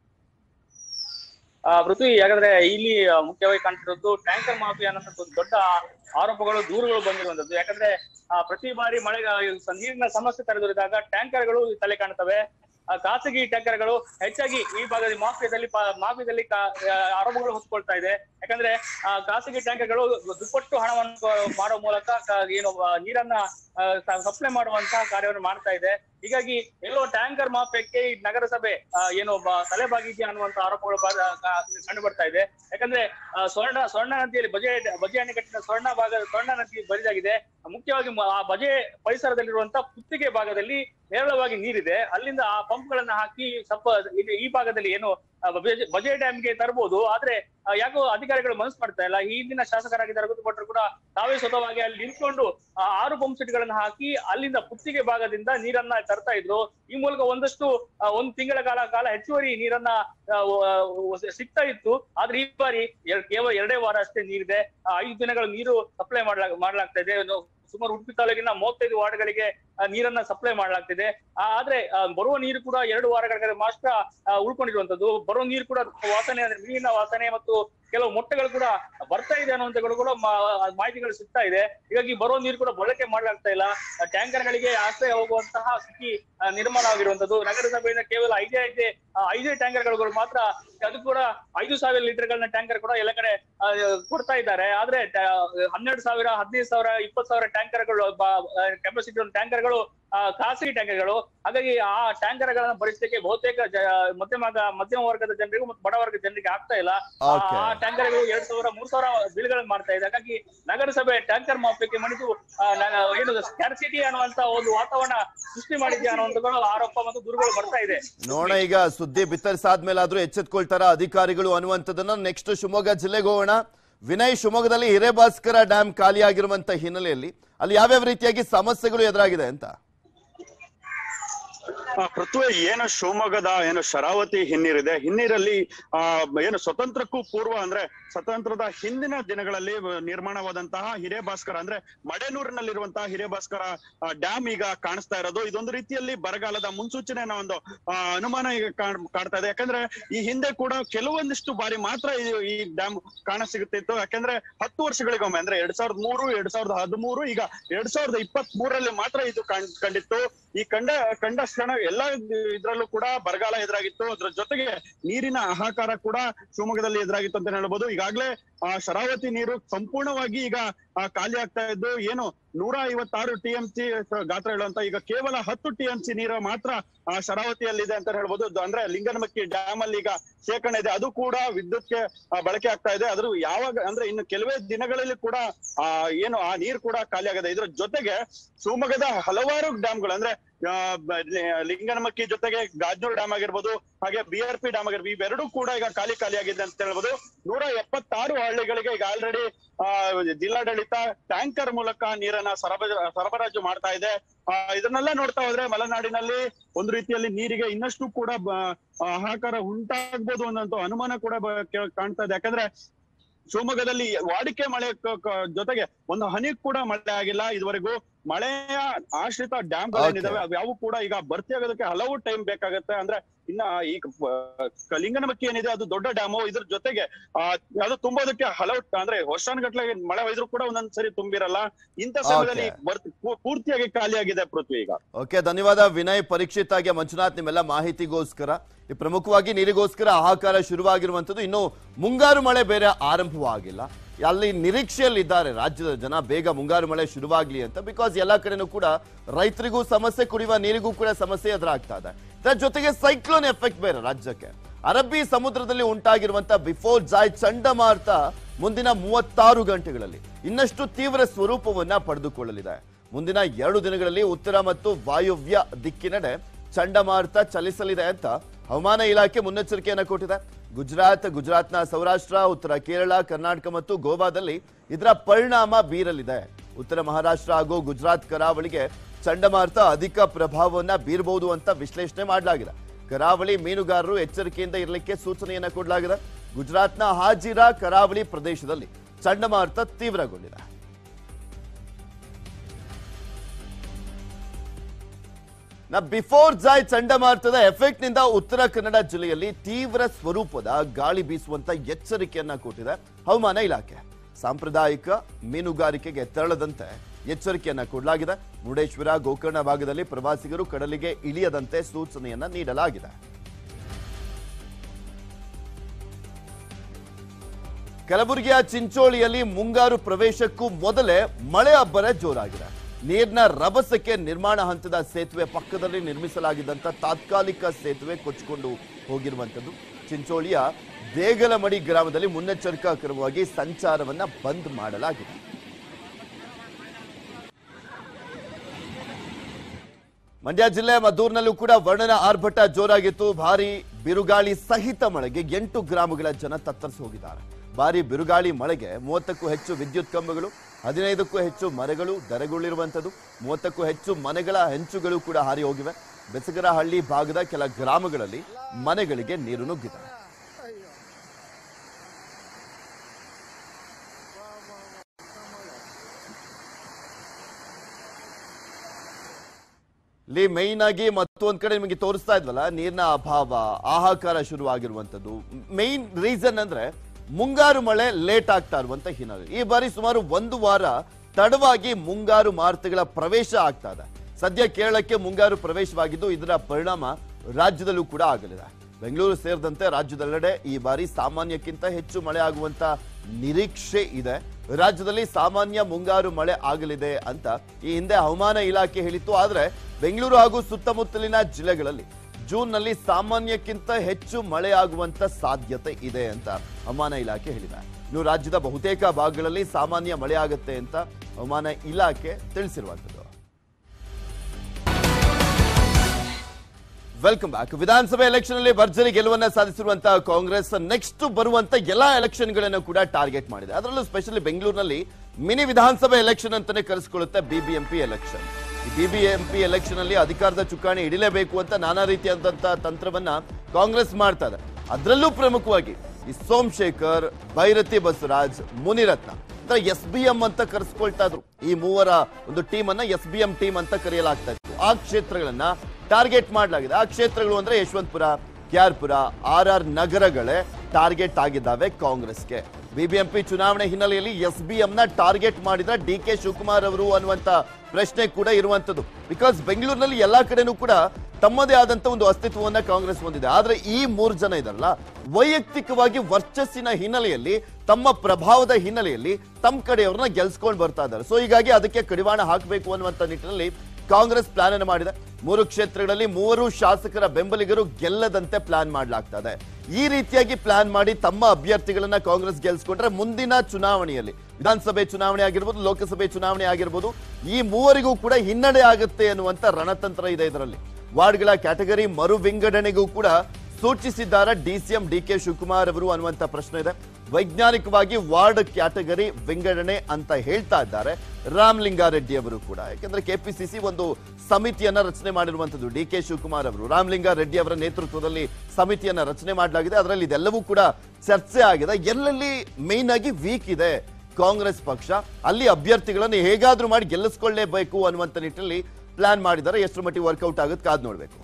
ಪೃಥ್ವಿ, ಯಾಕಂದ್ರೆ ಇಲ್ಲಿ ಮುಖ್ಯವಾಗಿ ಕಾಣ್ತಿರೋದು ಟ್ಯಾಂಕರ್ ಮಾಫಿಯಾ ಅನ್ನೋ ಒಂದು ದೊಡ್ಡ ಆರೋಪಗಳು, ದೂರುಗಳು ಬಂದಿರುವಂತದ್ದು. ಯಾಕಂದ್ರೆ ಪ್ರತಿ ಬಾರಿ ಮಳೆ ನೀರಿನ ಸಮಸ್ಯೆ ತಲೆದೋರಿದಾಗ ಟ್ಯಾಂಕರ್ಗಳು ತಲೆ ಕಾಣ್ತವೆ. ಖಾಸಗಿ ಟ್ಯಾಂಕರ್ಗಳು ಹೆಚ್ಚಾಗಿ ಈ ಭಾಗದಲ್ಲಿ ಮಾಫಿಯಾದಲ್ಲಿ ಮಾಫಿಯಾದಲ್ಲಿ ಆರೋಪಗಳು ಹೊತ್ಕೊಳ್ತಾ ಇದೆ. ಯಾಕಂದ್ರೆ ಖಾಸಗಿ ಟ್ಯಾಂಕರ್ಗಳು ದುಪ್ಪಟ್ಟು ಹಣವನ್ನು ಮಾಡುವ ಮೂಲಕ ಏನು ನೀರನ್ನ ಸಪ್ಲೈ ಮಾಡುವಂತಹ ಕಾರ್ಯವನ್ನು ಮಾಡ್ತಾ ಇದೆ. ಹೀಗಾಗಿ ಎಲ್ಲೋ ಟ್ಯಾಂಕರ್ ಮಾಫಿಯಾಕ್ಕೆ ಈ ನಗರಸಭೆ ಏನು ತಲೆಬಾಗಿದ್ಯಾ ಅನ್ನುವಂತ ಆರೋಪಗಳು ಕಂಡು ಬರ್ತಾ ಇದೆ. ಯಾಕಂದ್ರೆ ಸ್ವರ್ಣ ಸ್ವರ್ಣ ನದಿಯಲ್ಲಿ ಬಜೆ ಬಜೆ ಅಣೆಕಟ್ಟಿನ ಸ್ವರ್ಣ ಭಾಗ ಸ್ವರ್ಣ ನದಿ ಬರಿದಾಗಿದೆ. ಮುಖ್ಯವಾಗಿ ಆ ಬಜೆ ಪರಿಸರದಲ್ಲಿರುವಂತಹ ಪುತ್ತಿಗೆ ಭಾಗದಲ್ಲಿ ಹೇರಳವಾಗಿ ನೀರಿದೆ. ಅಲ್ಲಿಂದ ಆ ಪಂಪ್ ಗಳನ್ನ ಹಾಕಿ ಸ್ವಲ್ಪ ಈ ಭಾಗದಲ್ಲಿ ಏನು ಬಜೆ ಡ್ಯಾಮ್ಗೆ ತರಬಹುದು. ಆದ್ರೆ ಯಾಕೋ ಅಧಿಕಾರಿಗಳು ಮನಸ್ಸು ಮಾಡ್ತಾ ಇಲ್ಲ. ಈ ಹಿಂದಿನ ಶಾಸಕರಾಗಿದ್ದ ರಘು ಭಟ್ರು ಕೂಡ ತಾವೇ ಸ್ವತಃವಾಗಿ ಅಲ್ಲಿ ನಿಂತ್ಕೊಂಡು ಆರು ಪಂಪ್ ಸೆಟ್ ಗಳನ್ನ ಹಾಕಿ ಅಲ್ಲಿಂದ ಪುತ್ತಿಗೆ ಭಾಗದಿಂದ ನೀರನ್ನ ತರ್ತಾ ಇದ್ರು. ಈ ಮೂಲಕ ಒಂದಷ್ಟು ಒಂದ್ ತಿಂಗಳ ಕಾಲ ಕಾಲ ಹೆಚ್ಚುವರಿ ನೀರನ್ನ ಸಿಗ್ತಾ ಇತ್ತು. ಆದ್ರೆ ಈ ಬಾರಿ ಕೇವಲ ಎರಡೇ ವಾರ ಅಷ್ಟೇ ನೀರಿದೆ. ಐದು ದಿನಗಳು ನೀರು ಸಪ್ಲೈ ಮಾಡ್ಲಾ ಮಾಡ್ಲಾಗ್ತಾ ಇದೆ. ಸುಮಾರು ಉಡುಪಿ ತಾಲೂಕಿನ ಮೂವತ್ತೈದು ವಾರ್ಡ್ಗಳಿಗೆ ನೀರನ್ನ ಸಪ್ಲೈ ಮಾಡಲಾಗ್ತಿದೆ. ಆದ್ರೆ ಬರುವ ನೀರು ಕೂಡ ಎರಡು ವಾರಗಳ ಮಾತ್ರ ಉಳ್ಕೊಂಡಿರುವಂತದ್ದು. ಬರೋ ನೀರು ಕೂಡ ವಾಸನೆ ಅಂದ್ರೆ ಮೀನಿನ ವಾಸನೆ ಮತ್ತು ಕೆಲವು ಮೊಟ್ಟೆಗಳು ಕೂಡ ಬರ್ತಾ ಇದೆ ಅನ್ನುವಂಥಗಳು ಕೂಡ ಮಾಹಿತಿಗಳು ಸಿಗ್ತಾ ಇದೆ. ಹೀಗಾಗಿ ಬರೋ ನೀರು ಕೂಡ ಬಳಕೆ ಮಾಡಲಾಗ್ತಾ ಇಲ್ಲ. ಟ್ಯಾಂಕರ್ ಗಳಿಗೆ ಆಶ್ರಯ ಹೋಗುವಂತಹ ಸ್ಥಿತಿ ನಿರ್ಮಾಣ ಆಗಿರುವಂತದ್ದು. ನಗರಸಭೆಯಿಂದ ಕೇವಲ ಐದೇ ಐದೇ ಐದೇ ಟ್ಯಾಂಕರ್ ಗಳು ಮಾತ್ರ, ಅದು ಕೂಡ ಐದು ಸಾವಿರ ಲೀಟರ್ ಗಳನ್ನ ಟ್ಯಾಂಕರ್ ಕೂಡ ಎಲ್ಲ ಕಡೆ ಕೊಡ್ತಾ ಇದ್ದಾರೆ. ಆದ್ರೆ ಹನ್ನೆರಡು ಸಾವಿರ ಹದಿನೈದು ಸಾವಿರ ಇಪ್ಪತ್ತು ಸಾವಿರ ಟ್ಯಾಂಕರ್ಗಳು ಕೆಪಾಸಿಟಿ ಟ್ಯಾಂಕರ್ ಗಳು ಖಾಸಗಿ ಟ್ಯಾಂಕರ್ಗಳು. ಹಾಗಾಗಿ ಆ ಟ್ಯಾಂಕರ್ ಗಳನ್ನ ಭರಿಸಲಿಕ್ಕೆ ಬಹುತೇಕ ಮಧ್ಯಮ ಮಧ್ಯಮ ವರ್ಗದ ಜನರಿಗೂ ಮತ್ತು ಬಡ ವರ್ಗದ ಜನರಿಗೆ ಆಗ್ತಾ ಇಲ್ಲ. ಆ ಟ್ಯಾಂಕರ್ಗಳು ಎರಡ್ ಸಾವಿರ ಮೂರ್ ಸಾವಿರ ಬಿಲ್ಗಳನ್ನು ಮಾಡ್ತಾ ಇದೆ. ಹಾಗಾಗಿ ನಗರಸಭೆ ಟ್ಯಾಂಕರ್ ಮಾಫಿಯಾಕ್ಕೆ ಮಣಿದು ಏನು ಸ್ಕ್ಯಾರ್ಸಿಟಿ ಅನ್ನುವಂತ ಒಂದು ವಾತಾವರಣ ಸೃಷ್ಟಿ ಮಾಡಿದ್ಯಾ ಅನ್ನುವಂಥಗಳು ಆರೋಪ ಮತ್ತು ದೂರುಗಳು ಬರ್ತಾ ಇದೆ. ನೋಡೋಣ ಈಗ ಸುದ್ದಿ ಬಿತ್ತರಿಸಾದ್ಮೇಲಾದ್ರೂ ಎಚ್ಚೆತ್ಕೊಳ್ತಾರ ಅಧಿಕಾರಿಗಳು ಅನ್ನುವಂಥದ್ದನ್ನ. ನೆಕ್ಸ್ಟ್ ಶಿವಮೊಗ್ಗ ಜಿಲ್ಲೆಗೆ ಹೋಗೋಣ. ವಿನಯ್, ಶಿವಮೊಗ್ಗದಲ್ಲಿ ಹಿರೇಭಾಸ್ಕರ ಡ್ಯಾಮ್ ಖಾಲಿಯಾಗಿರುವಂತ ಹಿನ್ನೆಲೆಯಲ್ಲಿ ಅಲ್ಲಿ ಯಾವ್ಯಾವ ರೀತಿಯಾಗಿ ಸಮಸ್ಯೆಗಳು ಎದುರಾಗಿದೆ ಅಂತ? ಪೃಥ್ವಿ, ಏನು ಶಿವಮೊಗ್ಗದ ಏನು ಶರಾವತಿ ಹಿನ್ನೀರಿದೆ, ಹಿನ್ನೀರಲ್ಲಿ ಆ ಏನು ಸ್ವತಂತ್ರಕ್ಕೂ ಪೂರ್ವ ಅಂದ್ರೆ ಸ್ವತಂತ್ರದ ಹಿಂದಿನ ದಿನಗಳಲ್ಲಿ ನಿರ್ಮಾಣವಾದಂತಹ ಹಿರೇಭಾಸ್ಕರ ಅಂದ್ರೆ ಮಡೆನೂರಿನಲ್ಲಿರುವಂತಹ ಹಿರೇಭಾಸ್ಕರ ಡ್ಯಾಮ್ ಈಗ ಕಾಣಿಸ್ತಾ ಇರೋದು. ಇದೊಂದು ರೀತಿಯಲ್ಲಿ ಬರಗಾಲದ ಮುನ್ಸೂಚನೆ ಒಂದು ಅನುಮಾನ ಈಗ ಕಾಡ್ತಾ ಇದೆ. ಯಾಕಂದ್ರೆ ಈ ಹಿಂದೆ ಕೂಡ ಕೆಲವೊಂದಿಷ್ಟು ಬಾರಿ ಮಾತ್ರ ಈ ಡ್ಯಾಮ್ ಕಾಣ ಸಿಗುತ್ತಿತ್ತು. ಯಾಕಂದ್ರೆ ಹತ್ತು ವರ್ಷಗಳಿಗೊಮ್ಮೆ ಅಂದ್ರೆ ಎರಡ್ ಸಾವಿರದ ಮೂರು ಎರಡ್ ಸಾವಿರದ ಹದಿಮೂರು ಈಗ ಎರಡ್ ಸಾವಿರದ ಇಪ್ಪತ್ತ್ ಮೂರರಲ್ಲಿ ಮಾತ್ರ ಇದು ಕಂಡಿತ್ತು. ಈ ಕಂಡ ಕಂಡ ಕ್ಷಣ ಎಲ್ಲಾ ಇದ್ರಲ್ಲೂ ಕೂಡ ಬರಗಾಲ ಎದುರಾಗಿತ್ತು. ಅದ್ರ ಜೊತೆಗೆ ನೀರಿನ ಹಾಹಾಕಾರ ಕೂಡ ಶಿವಮೊಗ್ಗದಲ್ಲಿ ಎದುರಾಗಿತ್ತು ಅಂತ ಹೇಳ್ಬೋದು. ಈಗಾಗ್ಲೇ ಆ ಶರಾವತಿ ನೀರು ಸಂಪೂರ್ಣವಾಗಿ ಈಗ ಖಾಲಿ ಆಗ್ತಾ ಇದ್ದು ಏನು ನೂರ ಐವತ್ತಾರು ಟಿ ಎಂ ಸಿ ಗಾತ್ರ ಹೇಳುವಂತ ಈಗ ಕೇವಲ ಹತ್ತು ಟಿ ಎಂ ಸಿ ನೀರು ಮಾತ್ರ ಆ ಶರಾವತಿಯಲ್ಲಿದೆ ಅಂತ ಹೇಳ್ಬೋದು. ಅಂದ್ರೆ ಲಿಂಗನಮಕ್ಕಿ ಡ್ಯಾಮ್ ಅಲ್ಲಿ ಈಗ ಶೇಖರಣೆ ಇದೆ, ಅದು ಕೂಡ ವಿದ್ಯುತ್ಗೆ ಬಳಕೆ ಆಗ್ತಾ ಇದೆ. ಅದ್ರ ಯಾವಾಗ ಅಂದ್ರೆ ಇನ್ನು ಕೆಲವೇ ದಿನಗಳಲ್ಲಿ ಕೂಡ ಆ ಏನು ಆ ನೀರು ಕೂಡ ಖಾಲಿ ಆಗದೆ. ಇದ್ರ ಜೊತೆಗೆ ಶಿವಮೊಗ್ಗದ ಹಲವಾರು ಡ್ಯಾಮ್ಗಳು ಅಂದ್ರೆ ಲಿಂಗನಮಕ್ಕಿ ಜೊತೆಗೆ ಗಾಜನೂರು ಡ್ಯಾಮ್ ಆಗಿರ್ಬೋದು, ಹಾಗೆ ಬಿ ಆರ್ ಪಿ ಡ್ಯಾಮ್ ಆಗಿರ್ಬೋದು, ಇವೆರಡೂ ಕೂಡ ಈಗ ಖಾಲಿ ಖಾಲಿ ಆಗಿದೆ ಅಂತ ಹೇಳ್ಬೋದು. ನೂರ ಎಪ್ಪತ್ತಾರು ಹಳ್ಳಿಗಳಿಗೆ ಈಗ ಆಲ್ರೆಡಿ ಆ ಜಿಲ್ಲಾಡಳಿತ ಟ್ಯಾಂಕರ್ ಮೂಲಕ ನೀರನ್ನ ಸರಬರಾಜು ಸರಬರಾಜು ಮಾಡ್ತಾ ಇದೆ. ಆ ಇದನ್ನೆಲ್ಲ ನೋಡ್ತಾ ಹೋದ್ರೆ ಮಲೆನಾಡಿನಲ್ಲಿ ಒಂದು ರೀತಿಯಲ್ಲಿ ನೀರಿಗೆ ಇನ್ನಷ್ಟು ಕೂಡ ಹಾಹಾಕಾರ ಉಂಟಾಗ್ಬೋದು ಅನ್ನೋ ಅನುಮಾನ ಕೂಡ ಕಾಣ್ತಾ ಇದೆ. ಯಾಕಂದ್ರೆ ಶಿವಮೊಗ್ಗದಲ್ಲಿ ವಾಡಿಕೆ ಮಳೆ ಜೊತೆಗೆ ಒಂದು ಹನಿ ಕೂಡ ಮಳೆ ಆಗಿಲ್ಲ ಇದುವರೆಗೂ. ಮಳೆಯ ಆಶ್ರಿತ ಡ್ಯಾಮ್ ಗಳೇನಿದಾವೆ ಅವ್ಯಾವು ಕೂಡ ಈಗ ಭರ್ತಿ ಆಗೋದಕ್ಕೆ ಹಲವು ಟೈಮ್ ಬೇಕಾಗತ್ತೆ. ಅಂದ್ರೆ ಇನ್ನ ಈ ಲಿಂಗನಮಕ್ಕಿ ಏನಿದೆ ಅದು ದೊಡ್ಡ ಡ್ಯಾಮು, ಇದ್ರ ಜೊತೆಗೆ ಆ ಅದು ತುಂಬೋದಕ್ಕೆ ಹಲವು ಅಂದ್ರೆ ವರ್ಷಾನುಗಟ್ಲೆ ಮಳೆ ಒಯ್ದ್ರು ಕೂಡ ಒಂದೊಂದ್ ಸರಿ ತುಂಬಿರಲ್ಲ. ಇಂಥ ಸಮಯದಲ್ಲಿ ಪೂರ್ತಿಯಾಗಿ ಖಾಲಿಯಾಗಿದೆ ಪೃಥ್ವಿ ಈಗ. ಓಕೆ, ಧನ್ಯವಾದ ವಿನಯ್. ಪರೀಕ್ಷಿತ್ ಆಗಿ ಮಂಜುನಾಥ್ ನಿಮ್ಮೆಲ್ಲ ಮಾಹಿತಿಗೋಸ್ಕರ. ಈ ಪ್ರಮುಖವಾಗಿ ನೀರಿಗೋಸ್ಕರ ಹಾಹಾಕಾರ ಶುರುವಾಗಿರುವಂತದ್ದು. ಇನ್ನು ಮುಂಗಾರು ಮಳೆ ಬೇರೆ ಆರಂಭವಾಗಿಲ್ಲ. ಅಲ್ಲಿ ನಿರೀಕ್ಷೆಯಲ್ಲಿದ್ದಾರೆ ರಾಜ್ಯದ ಜನ ಬೇಗ ಮುಂಗಾರು ಮಳೆ ಶುರುವಾಗ್ಲಿ ಅಂತ. ಬಿಕಾಸ್ ಎಲ್ಲಾ ಕಡೆನೂ ಕೂಡ ರೈತರಿಗೂ ಸಮಸ್ಯೆ, ಕುಡಿಯುವ ನೀರಿಗೂ ಕೂಡ ಸಮಸ್ಯೆ ಎದುರಾಗ್ತಾ ಇದೆ. ಇದರ ಜೊತೆಗೆ ಸೈಕ್ಲೋನ್ ಎಫೆಕ್ಟ್ ಬೇರೆ ರಾಜ್ಯಕ್ಕೆ. ಅರಬ್ಬಿ ಸಮುದ್ರದಲ್ಲಿ ಉಂಟಾಗಿರುವಂತಹ ಬಿಫೋರ್ ಜಾಯ್ ಚಂಡಮಾರುತ ಮುಂದಿನ ಮೂವತ್ತಾರು ಗಂಟೆಗಳಲ್ಲಿ ಇನ್ನಷ್ಟು ತೀವ್ರ ಸ್ವರೂಪವನ್ನ ಪಡೆದುಕೊಳ್ಳಲಿದೆ. ಮುಂದಿನ ಎರಡು ದಿನಗಳಲ್ಲಿ ಉತ್ತರ ಮತ್ತು ವಾಯುವ್ಯ ದಿಕ್ಕಿನೆಡೆ ಚಂಡಮಾರುತ ಚಲಿಸಲಿದೆ ಅಂತ ಹವಾಮಾನ ಇಲಾಖೆ ಮುನ್ನೆಚ್ಚರಿಕೆಯನ್ನು ಕೊಟ್ಟಿದೆ. ಗುಜರಾತ್, ಗುಜರಾತ್ನ ಸೌರಾಷ್ಟ್ರ, ಉತ್ತರ ಕೇರಳ, ಕರ್ನಾಟಕ ಮತ್ತು ಗೋವಾದಲ್ಲಿ ಇದರ ಪರಿಣಾಮ ಬೀರಲಿದೆ. ಉತ್ತರ ಮಹಾರಾಷ್ಟ್ರ ಹಾಗೂ ಗುಜರಾತ್ ಕರಾವಳಿಗೆ ಚಂಡಮಾರುತ ಅಧಿಕ ಪ್ರಭಾವವನ್ನ ಬೀರಬಹುದು ಅಂತ ವಿಶ್ಲೇಷಣೆ ಮಾಡಲಾಗಿದೆ. ಕರಾವಳಿ ಮೀನುಗಾರರು ಎಚ್ಚರಿಕೆಯಿಂದ ಇರಲಿಕ್ಕೆ ಸೂಚನೆಯನ್ನ ಕೊಡಲಾಗಿದೆ. ಗುಜರಾತ್ನ ಹಾಜಿರಾ ಕರಾವಳಿ ಪ್ರದೇಶದಲ್ಲಿ ಚಂಡಮಾರುತ ತೀವ್ರಗೊಂಡಿದೆ. ನಾ ಬಿಫೋರ್ ಜಾಯ್ ಚಂಡಮಾರುತದ ಎಫೆಕ್ಟ್ ನಿಂದ ಉತ್ತರ ಕನ್ನಡ ಜಿಲ್ಲೆಯಲ್ಲಿ ತೀವ್ರ ಸ್ವರೂಪದ ಗಾಳಿ ಬೀಸುವಂತ ಎಚ್ಚರಿಕೆಯನ್ನ ಕೊಟ್ಟಿದೆ ಹವಾಮಾನ ಇಲಾಖೆ. ಸಾಂಪ್ರದಾಯಿಕ ಮೀನುಗಾರಿಕೆಗೆ ತೆರಳದಂತೆ ಎಚ್ಚರಿಕೆಯನ್ನ ಕೊಡಲಾಗಿದೆ. ಮುರುಡೇಶ್ವರ, ಗೋಕರ್ಣ ಭಾಗದಲ್ಲಿ ಪ್ರವಾಸಿಗರು ಕಡಲಿಗೆ ಇಳಿಯದಂತೆ ಸೂಚನೆಯನ್ನ ನೀಡಲಾಗಿದೆ. ಕಲಬುರಗಿಯ ಚಿಂಚೋಳಿಯಲ್ಲಿ ಮುಂಗಾರು ಪ್ರವೇಶಕ್ಕೂ ಮೊದಲೇ ಮಳೆ ಅಬ್ಬರ ಜೋರಾಗಿದೆ. ನೀರಿನ ರಭಸಕ್ಕೆ ನಿರ್ಮಾಣ ಹಂತದ ಸೇತುವೆ ಪಕ್ಕದಲ್ಲಿ ನಿರ್ಮಿಸಲಾಗಿದ್ದಂಥ ತಾತ್ಕಾಲಿಕ ಸೇತುವೆ ಕೊಚ್ಚಿಕೊಂಡು ಹೋಗಿರುವಂಥದ್ದು. ಚಿಂಚೋಳಿಯ ದೇಗಲಮಡಿ ಗ್ರಾಮದಲ್ಲಿ ಮುನ್ನೆಚ್ಚರಿಕಾ ಕ್ರಮವಾಗಿ ಸಂಚಾರವನ್ನ ಬಂದ್ ಮಾಡಲಾಗಿದೆ. ಮಂಡ್ಯ ಜಿಲ್ಲೆ ಮದ್ದೂರಿನಲ್ಲೂ ಕೂಡ ವರ್ಣನ ಆರ್ಭಟ ಜೋರಾಗಿತ್ತು. ಭಾರಿ ಬಿರುಗಾಳಿ ಸಹಿತ ಮಳೆಗೆ ಎಂಟು ಗ್ರಾಮಗಳ ಜನ ತತ್ತರಿಸಿ ಹೋಗಿದ್ದಾರೆ. ಭಾರಿ ಬಿರುಗಾಳಿ ಮಳೆಗೆ ಮೂವತ್ತಕ್ಕೂ ಹೆಚ್ಚು ವಿದ್ಯುತ್ ಕಂಬಗಳು, ಹದಿನೈದಕ್ಕೂ ಹೆಚ್ಚು ಮರಗಳು ಧರೆಗುರುಳಿರುವಂಥದ್ದು. ಮೂವತ್ತಕ್ಕೂ ಹೆಚ್ಚು ಮನೆಗಳ ಹೆಂಚುಗಳು ಕೂಡ ಹಾರಿ ಹೋಗಿವೆ. ಬೆಸಗರಹಳ್ಳಿ ಭಾಗದ ಕೆಲ ಗ್ರಾಮಗಳಲ್ಲಿ ಮನೆಗಳಿಗೆ ನೀರು ನುಗ್ಗಿದೆ. ಇಲ್ಲಿ ಮೈನ್ ಆಗಿ ಮತ್ತೊಂದ್ ಕಡೆ ನಿಮಗೆ ತೋರಿಸ್ತಾ ಇದ್ವಲ್ಲ, ನೀರಿನ ಅಭಾವ, ಹಾಹಾಕಾರ ಶುರುವಾಗಿರುವಂತದ್ದು. ಮೈನ್ ರೀಸನ್ ಅಂದ್ರೆ ಮುಂಗಾರು ಮಳೆ ಲೇಟ್ ಆಗ್ತಾ ಇರುವಂತ ಹಿನ್ನೆಲೆ ಈ ಬಾರಿ ಸುಮಾರು ಒಂದು ವಾರ ತಡವಾಗಿ ಮುಂಗಾರು ಮಾರುತಗಳ ಪ್ರವೇಶ ಆಗ್ತಾ ಇದೆ. ಸದ್ಯ ಕೇರಳಕ್ಕೆ ಮುಂಗಾರು ಪ್ರವೇಶವಾಗಿದ್ದು ಇದರ ಪರಿಣಾಮ ರಾಜ್ಯದಲ್ಲೂ ಕೂಡ ಆಗಲಿದೆ. ಬೆಂಗಳೂರು ಸೇರಿದಂತೆ ರಾಜ್ಯದೆಲ್ಲೆಡೆ ಈ ಬಾರಿ ಸಾಮಾನ್ಯಕ್ಕಿಂತ ಹೆಚ್ಚು ಮಳೆ ಆಗುವಂತ ನಿರೀಕ್ಷೆ ಇದೆ. ರಾಜ್ಯದಲ್ಲಿ ಸಾಮಾನ್ಯ ಮುಂಗಾರು ಮಳೆ ಆಗಲಿದೆ ಅಂತ ಈ ಹಿಂದೆ ಹವಾಮಾನ ಇಲಾಖೆ ಹೇಳಿತ್ತು. ಆದ್ರೆ ಬೆಂಗಳೂರು ಹಾಗೂ ಸುತ್ತಮುತ್ತಲಿನ ಜಿಲ್ಲೆಗಳಲ್ಲಿ ಜೂನ್ ನಲ್ಲಿ ಸಾಮಾನ್ಯಕ್ಕಿಂತ ಹೆಚ್ಚು ಮಳೆ ಆಗುವಂತ ಸಾಧ್ಯತೆ ಇದೆ ಅಂತ ಹವಾಮಾನ ಇಲಾಖೆ ಹೇಳಿದೆ. ಇನ್ನು ರಾಜ್ಯದ ಬಹುತೇಕ ಭಾಗಗಳಲ್ಲಿ ಸಾಮಾನ್ಯ ಮಳೆ ಆಗುತ್ತೆ ಅಂತ ಹವಾಮಾನ ಇಲಾಖೆ ತಿಳಿಸಿರುವಂತದ್ದು. Welcome back. ವಿಧಾನಸಭೆ ಎಲೆಕ್ಷನ್ ಅಲ್ಲಿ ಭರ್ಜರಿ ಗೆಲುವನ್ನ ಸಾಧಿಸಿರುವಂತಹ ಕಾಂಗ್ರೆಸ್ ನೆಕ್ಸ್ಟ್ ಬರುವಂತ ಎಲ್ಲಾ ಎಲೆಕ್ಷನ್ ಗಳನ್ನು ಕೂಡ ಟಾರ್ಗೆಟ್ ಮಾಡಿದೆ. ಅದರಲ್ಲೂ ಸ್ಪೆಷಲಿ ಬೆಂಗಳೂರಿನಲ್ಲಿ ಮಿನಿ ವಿಧಾನಸಭೆ ಎಲೆಕ್ಷನ್ ಅಂತಾನೆ ಕರೆಸಿಕೊಳ್ಳುತ್ತೆ ಬಿಬಿಎಂಪಿ ಎಲೆಕ್ಷನ್. ಈ ಬಿಬಿಎಂಪಿ ಎಲೆಕ್ಷನ್ ಅಲ್ಲಿ ಅಧಿಕಾರದ ಚುಕ್ಕಾಣಿ ಹಿಡಿಲೇಬೇಕು ಅಂತ ನಾನಾ ರೀತಿಯಾದಂತಹ ತಂತ್ರವನ್ನ ಕಾಂಗ್ರೆಸ್ ಮಾಡ್ತಾ ಇದೆ. ಅದರಲ್ಲೂ ಪ್ರಮುಖವಾಗಿ ಈ ಸೋಮಶೇಖರ್, ಬೈರತಿ ಬಸವರಾಜ್, ಮುನಿರತ್ನ ಅಂದ್ರೆ ಎಸ್ ಬಿ ಎಂ ಅಂತ ಕರೆಸ್ಕೊಳ್ತಾ ಇದ್ರು. ಈ ಮೂವರ ಒಂದು ಟೀಮ್ ಅನ್ನ ಎಸ್ ಬಿ ಎಂ ಟೀಮ್ ಅಂತ ಕರೆಯಲಾಗ್ತಾ ಇತ್ತು. ಆ ಕ್ಷೇತ್ರಗಳನ್ನ ಟಾರ್ಗೆಟ್ ಮಾಡಲಾಗಿದೆ. ಆ ಕ್ಷೇತ್ರಗಳು ಅಂದ್ರೆ ಯಶವಂತಪುರ, ಕ್ಯಾರ್ಪುರ, ಆರ್ ಆರ್ ನಗರಗಳೇ ಟಾರ್ಗೆಟ್ ಆಗಿದ್ದಾವೆ ಕಾಂಗ್ರೆಸ್ಗೆ. ಬಿಬಿಎಂಪಿ ಚುನಾವಣೆ ಹಿನ್ನೆಲೆಯಲ್ಲಿ ಎಸ್ ಬಿ ಎಂ ನ ಟಾರ್ಗೆಟ್ ಮಾಡಿದ್ರೆ ಡಿ ಕೆ ಶಿವಕುಮಾರ್ ಅವರು ಅನ್ನುವಂತ ಪ್ರಶ್ನೆ ಕೂಡ ಇರುವಂತದ್ದು. ಬಿಕಾಸ್ ಬೆಂಗಳೂರಿನಲ್ಲಿ ಎಲ್ಲಾ ಕಡೆನೂ ಕೂಡ ತಮ್ಮದೇ ಆದಂತ ಒಂದು ಅಸ್ತಿತ್ವವನ್ನ ಕಾಂಗ್ರೆಸ್ ಹೊಂದಿದೆ. ಆದ್ರೆ ಈ ಮೂರು ಜನ ಇದಾರಲ್ಲ, ವೈಯಕ್ತಿಕವಾಗಿ ವರ್ಚಸ್ಸಿನ ಹಿನ್ನೆಲೆಯಲ್ಲಿ, ತಮ್ಮ ಪ್ರಭಾವದ ಹಿನ್ನೆಲೆಯಲ್ಲಿ ತಮ್ಮ ಕಡೆಯವ್ರನ್ನ ಗೆಲ್ಸ್ಕೊಂಡು ಬರ್ತಾ ಇದ್ದಾರೆ. ಸೊ ಹೀಗಾಗಿ ಅದಕ್ಕೆ ಕಡಿವಾಣ ಹಾಕಬೇಕು ಅನ್ನುವಂತ ನಿಟ್ಟಿನಲ್ಲಿ ಕಾಂಗ್ರೆಸ್ ಪ್ಲಾನ್ ಅನ್ನು ಮಾಡಿದೆ. ಮೂರು ಕ್ಷೇತ್ರಗಳಲ್ಲಿ ಮೂವರು ಶಾಸಕರ ಬೆಂಬಲಿಗರು ಗೆಲ್ಲದಂತೆ ಪ್ಲಾನ್ ಮಾಡಲಾಗ್ತಾ ಇದೆ. ಈ ರೀತಿಯಾಗಿ ಪ್ಲಾನ್ ಮಾಡಿ ತಮ್ಮ ಅಭ್ಯರ್ಥಿಗಳನ್ನ ಕಾಂಗ್ರೆಸ್ ಗೆಲ್ಸ್ಕೊಂಡ್ರೆ ಮುಂದಿನ ಚುನಾವಣೆಯಲ್ಲಿ, ವಿಧಾನಸಭೆ ಚುನಾವಣೆ ಆಗಿರ್ಬೋದು, ಲೋಕಸಭೆ ಚುನಾವಣೆ ಆಗಿರ್ಬೋದು, ಈ ಮೂವರಿಗೂ ಕೂಡ ಹಿನ್ನಡೆ ಆಗುತ್ತೆ ಅನ್ನುವಂತ ರಣತಂತ್ರ ಇದೆ. ಇದರಲ್ಲಿ ವಾರ್ಡ್ಗಳ ಕ್ಯಾಟಗರಿ ಮರು ವಿಂಗಡಣೆಗೂ ಕೂಡ ಸೂಚಿಸಿದ್ದಾರೆ ಡಿಸಿಎಂ ಡಿ ಕೆ ಶಿವಕುಮಾರ್ ಅವರು ಅನ್ನುವಂತ ಪ್ರಶ್ನೆ ಇದೆ. ವೈಜ್ಞಾನಿಕವಾಗಿ ವಾರ್ಡ್ ಕ್ಯಾಟಗರಿ ವಿಂಗಡಣೆ ಅಂತ ಹೇಳ್ತಾ ಇದ್ದಾರೆ ರಾಮಲಿಂಗಾರೆಡ್ಡಿ ಅವರು ಕೂಡ. ಯಾಕೆಂದ್ರೆ ಕೆಪಿಸಿಸಿ ಒಂದು ಸಮಿತಿಯನ್ನ ರಚನೆ ಮಾಡಿರುವಂತದ್ದು ಡಿ ಕೆ ಶಿವಕುಮಾರ್ ಅವರು. ರಾಮಲಿಂಗಾರೆಡ್ಡಿ ಅವರ ನೇತೃತ್ವದಲ್ಲಿ ಸಮಿತಿಯನ್ನ ರಚನೆ ಮಾಡಲಾಗಿದೆ. ಅದರಲ್ಲಿ ಇದೆಲ್ಲವೂ ಕೂಡ ಚರ್ಚೆ ಆಗಿದೆ. ಎಲ್ಲೆಲ್ಲಿ ಮೇನ್ ಆಗಿ ವೀಕ್ ಇದೆ ಕಾಂಗ್ರೆಸ್ ಪಕ್ಷ, ಅಲ್ಲಿ ಅಭ್ಯರ್ಥಿಗಳನ್ನು ಹೇಗಾದ್ರೂ ಮಾಡಿ ಗೆಲ್ಲಿಸ್ಕೊಳ್ಳೇಬೇಕು ಅನ್ನುವಂತ ನಿಟ್ಟಿನಲ್ಲಿ ಪ್ಲಾನ್ ಮಾಡಿದ್ದಾರೆ. ಎಷ್ಟರ ಮಟ್ಟಿಗೆ ವರ್ಕೌಟ್ ಆಗುತ್ತೆ ಕಾದ್ ನೋಡ್ಬೇಕು.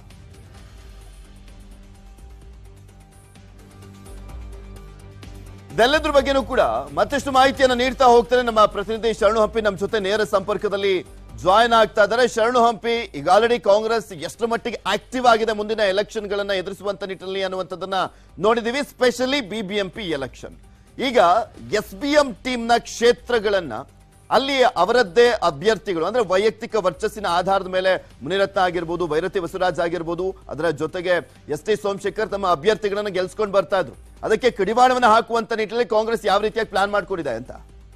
ಇದೆಲ್ಲದ್ರ ಬಗ್ಗೆನೂ ಕೂಡ ಮತ್ತಷ್ಟು ಮಾಹಿತಿಯನ್ನು ನೀಡ್ತಾ ಹೋಗ್ತಾರೆ ನಮ್ಮ ಪ್ರತಿನಿಧಿ ಶರಣು ಹಂಪಿ ನಮ್ಮ ಜೊತೆ ನೇರ ಸಂಪರ್ಕದಲ್ಲಿ ಜಾಯಿನ್ ಆಗ್ತಾ ಇದ್ದಾರೆ. ಶರಣು ಹಂಪಿ, ಈಗ ಆಲ್ರೆಡಿ ಕಾಂಗ್ರೆಸ್ ಎಷ್ಟರ ಮಟ್ಟಿಗೆ ಆಕ್ಟಿವ್ ಆಗಿದೆ ಮುಂದಿನ ಎಲೆಕ್ಷನ್ ಗಳನ್ನ ಎದುರಿಸುವಂತ ನಿಟ್ಟಿನಲ್ಲಿ ಅನ್ನುವಂಥದ್ದನ್ನ ನೋಡಿದೀವಿ. Specially BBMP election. ಈಗ ಎಸ್ ಬಿ ಎಂ ಟೀಮ್ ನ ಕ್ಷೇತ್ರಗಳನ್ನ ಅಲ್ಲಿ ಅವರದ್ದೇ ಅಭ್ಯರ್ಥಿಗಳು ಅಂದ್ರೆ ವೈಯಕ್ತಿಕ ವರ್ಚಸ್ಸಿನ ಆಧಾರದ ಮೇಲೆ ಮುನಿರತ್ನ ಆಗಿರ್ಬೋದು, ಬೈರತಿ ಬಸವರಾಜ್ ಆಗಿರ್ಬೋದು, ಅದರ ಜೊತೆಗೆ ಎಸ್ ಟಿ ಸೋಮಶೇಖರ್ ತಮ್ಮ ಅಭ್ಯರ್ಥಿಗಳನ್ನ ಗೆಲ್ಸ್ಕೊಂಡು ಬರ್ತಾ ಇದ್ರು. ಅದಕ್ಕೆ ಕಡಿವಾಣವನ್ನು ಹಾಕುವಂತ ನಿಟ್ಟಿನಲ್ಲಿ ಕಾಂಗ್ರೆಸ್ ಯಾವ ರೀತಿಯಾಗಿ ಪ್ಲಾನ್ ಮಾಡ್ಕೊಂಡಿದೆ ಅಂತ?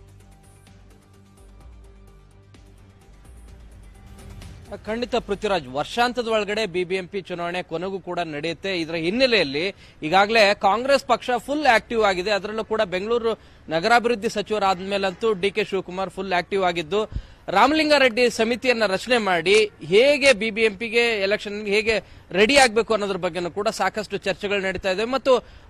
ಖಂಡಿತ ಪೃಥ್ವಿರಾಜ್, ವರ್ಷಾಂತದ ಒಳಗಡೆ ಬಿಬಿಎಂಪಿ ಚುನಾವಣೆ ಕೊನೆಗೂ ಕೂಡ ನಡೆಯುತ್ತೆ. ಇದರ ಹಿನ್ನೆಲೆಯಲ್ಲಿ ಈಗಾಗಲೇ ಕಾಂಗ್ರೆಸ್ ಪಕ್ಷ ಫುಲ್ ಆಕ್ಟಿವ್ ಆಗಿದೆ. ಅದರಲ್ಲೂ ಕೂಡ ಬೆಂಗಳೂರು ನಗರಾಭಿವೃದ್ಧಿ ಸಚಿವರಾದ್ಮೇಲಂತೂ D K Shivakumar full active ಆಗಿದ್ದು, ರಾಮಲಿಂಗಾರೆಡ್ಡಿ ಸಮಿತಿಯನ್ನ ರಚನೆ ಮಾಡಿ ಹೇಗೆ ಬಿಬಿಎಂಪಿಗೆ ಎಲೆಕ್ಷನ್ ಹೇಗೆ ರೆಡಿ ಆಗಬೇಕು ಅನ್ನೋದ್ರ ಬಗ್ಗೆನೂ ಕೂಡ ಸಾಕಷ್ಟು ಚರ್ಚೆಗಳು ನಡೀತಾ ಇದೆ. ಮತ್ತು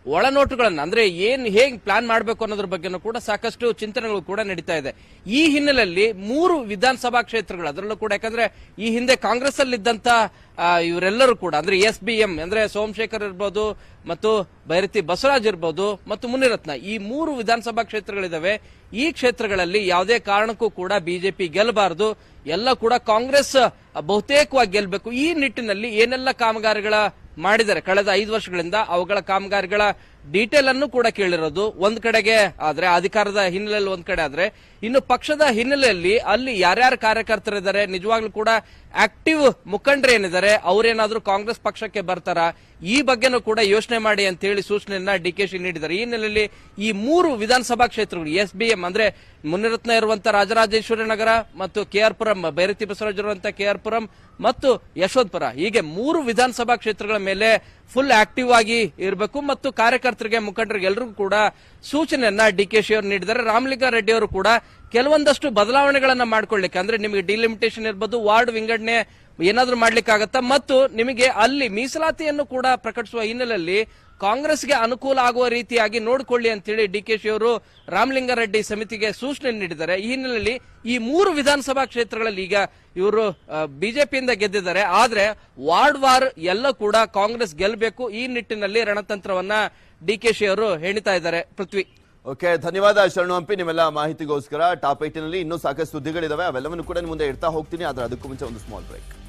ಒಳನೋಟುಗಳನ್ನ ಅಂದ್ರೆ ಏನ್ ಹೇಗ್ ಪ್ಲಾನ್ ಮಾಡಬೇಕು ಅನ್ನೋದ್ರ ಬಗ್ಗೆನೂ ಕೂಡ ಸಾಕಷ್ಟು ಚಿಂತನೆಗಳು ಕೂಡ ನಡೀತಾ ಇದೆ. ಈ ಹಿನ್ನೆಲೆಯಲ್ಲಿ ಮೂರು ವಿಧಾನಸಭಾ ಕ್ಷೇತ್ರಗಳು, ಅದರಲ್ಲೂ ಕೂಡ ಯಾಕಂದ್ರೆ ಈ ಹಿಂದೆ ಕಾಂಗ್ರೆಸ್ ಅಲ್ಲಿ ಇದ್ದಂತ ಇವರೆಲ್ಲರೂ ಕೂಡ ಅಂದ್ರೆ ಎಸ್ ಬಿ ಎಂ ಅಂದ್ರೆ ಸೋಮಶೇಖರ್ ಇರ್ಬೋದು ಮತ್ತು ಬೈರತಿ ಬಸವರಾಜ್ ಇರ್ಬೋದು ಮತ್ತು ಮುನಿರತ್ನ, ಈ ಮೂರು ವಿಧಾನಸಭಾ ಕ್ಷೇತ್ರಗಳಿದಾವೆ. ಈ ಕ್ಷೇತ್ರಗಳಲ್ಲಿ ಯಾವುದೇ ಕಾರಣಕ್ಕೂ ಕೂಡ ಬಿಜೆಪಿ ಗೆಲ್ಲಬಾರದು, ಎಲ್ಲ ಕೂಡ ಕಾಂಗ್ರೆಸ್ ಬಹುತೇಕವಾಗಿ ಗೆಲ್ಲಬೇಕು. ಈ ನಿಟ್ಟಿನಲ್ಲಿ ಏನೆಲ್ಲ ಕಾಮಗಾರಿಗಳ ಮಾಡಿದ್ದಾರೆ ಕಳೆದ ಐದು ವರ್ಷಗಳಿಂದ ಅವುಗಳ ಕಾಮಗಾರಿಗಳ ಡೀಟೇಲ್ ಅನ್ನು ಕೂಡ ಕೇಳಿರೋದು ಒಂದ್ ಕಡೆಗೆ ಆದ್ರೆ, ಅಧಿಕಾರದ ಹಿನ್ನೆಲೆಯಲ್ಲಿ ಒಂದ್ ಕಡೆ ಆದ್ರೆ, ಇನ್ನು ಪಕ್ಷದ ಹಿನ್ನೆಲೆಯಲ್ಲಿ ಅಲ್ಲಿ ಯಾರ್ಯಾರು ಕಾರ್ಯಕರ್ತರಿದ್ದಾರೆ, ನಿಜವಾಗ್ಲೂ ಕೂಡ ಆಕ್ಟಿವ್ ಮುಖಂಡರು ಏನಿದ್ದಾರೆ ಅವರೇನಾದ್ರೂ ಕಾಂಗ್ರೆಸ್ ಪಕ್ಷಕ್ಕೆ ಬರ್ತಾರ, ಈ ಬಗ್ಗೆನೂ ಕೂಡ ಯೋಚನೆ ಮಾಡಿ ಅಂತ ಹೇಳಿ ಸೂಚನೆಯನ್ನ ಡಿ ಕೆ ಶಿ ನೀಡಿದ್ದಾರೆ. ಈ ಹಿನ್ನೆಲೆಯಲ್ಲಿ ಈ ಮೂರು ವಿಧಾನಸಭಾ ಕ್ಷೇತ್ರಗಳು ಎಸ್ ಬಿ ಎಂ ಅಂದ್ರೆ ಮುನಿರತ್ನ ಇರುವಂತ ರಾಜರಾಜೇಶ್ವರಿ ನಗರ ಮತ್ತು ಕೆ ಆರ್ ಪುರಂ, ಬೈರತಿ ಬಸವರಾಜ್ ಇರುವಂತ ಕೆ ಆರ್ ಪುರಂ ಮತ್ತು ಯಶವಂತಪುರ, ಹೀಗೆ ಮೂರು ವಿಧಾನಸಭಾ ಕ್ಷೇತ್ರಗಳ ಮೇಲೆ ಫುಲ್ ಆಕ್ಟಿವ್ ಆಗಿ ಇರಬೇಕು ಮತ್ತು ಕಾರ್ಯಕರ್ತರಿಗೆ ಮುಖಂಡರಿಗೆ ಎಲ್ಲರಿಗೂ ಕೂಡ ಸೂಚನೆಯನ್ನ ಡಿ ಕೆ ಶಿ ಅವರು ನೀಡಿದ್ದಾರೆ. ರಾಮಲಿಂಗಾರೆಡ್ಡಿ ಅವರು ಕೂಡ ಕೆಲವೊಂದಷ್ಟು ಬದಲಾವಣೆಗಳನ್ನ ಮಾಡ್ಕೊಳ್ಳಿಕ್ಕೆ ಅಂದ್ರೆ ನಿಮಗೆ ಡಿಲಿಮಿಟೇಷನ್ ಇರ್ಬೋದು, ವಾರ್ಡ್ ವಿಂಗಡಣೆ ಏನಾದ್ರೂ ಮಾಡ್ಲಿಕ್ಕಾಗತ್ತಾ ಮತ್ತು ನಿಮಗೆ ಅಲ್ಲಿ ಮೀಸಲಾತಿಯನ್ನು ಕೂಡ ಪ್ರಕಟಿಸುವ ಹಿನ್ನೆಲೆಯಲ್ಲಿ ಕಾಂಗ್ರೆಸ್ಗೆ ಅನುಕೂಲ ಆಗುವ ರೀತಿಯಾಗಿ ನೋಡಿಕೊಳ್ಳಿ ಅಂತೇಳಿ ಡಿ ಕೆ ಶಿ ಅವರು ರಾಮಲಿಂಗಾರೆಡ್ಡಿ ಸಮಿತಿಗೆ ಸೂಚನೆ ನೀಡಿದ್ದಾರೆ. ಈ ಹಿನ್ನೆಲೆಯಲ್ಲಿ ಈ ಮೂರು ವಿಧಾನಸಭಾ ಕ್ಷೇತ್ರಗಳಲ್ಲಿ ಈಗ ಇವರು ಬಿಜೆಪಿಯಿಂದ ಗೆದ್ದಿದ್ದಾರೆ, ಆದ್ರೆ ವಾರ್ಡ್ ವಾರ್ ಎಲ್ಲ ಕೂಡ ಕಾಂಗ್ರೆಸ್ ಗೆಲ್ಲಬೇಕು. ಈ ನಿಟ್ಟಿನಲ್ಲಿ ರಣತಂತ್ರವನ್ನ ಡಿ ಕೆ ಶಿ ಅವರು ಹೇಳ್ತಾ ಇದ್ದಾರೆ. ಪೃಥ್ವಿ. ಓಕೆ, ಧನ್ಯವಾದ ಶರಣು ಹಂಪಿ ನಿಮ್ಮೆಲ್ಲ ಮಾಹಿತಿಗೋಸ್ಕರ. ಟಾಪ್ ಏಟಿನಲ್ಲಿ ಇನ್ನೂ ಸಾಕಷ್ಟು ಸುದ್ದಿಗಳಿದಾವೆ, ಅವೆಲ್ಲವನ್ನು ಕೂಡ ಮುಂದೆ ಇಡ್ತಾ ಹೋಗ್ತೀನಿ. ಆದ್ರೆ ಅದಕ್ಕೂ ಮುಂಚೆ ಒಂದು ಸ್ಮಾಲ್ ಬ್ರೇಕ್.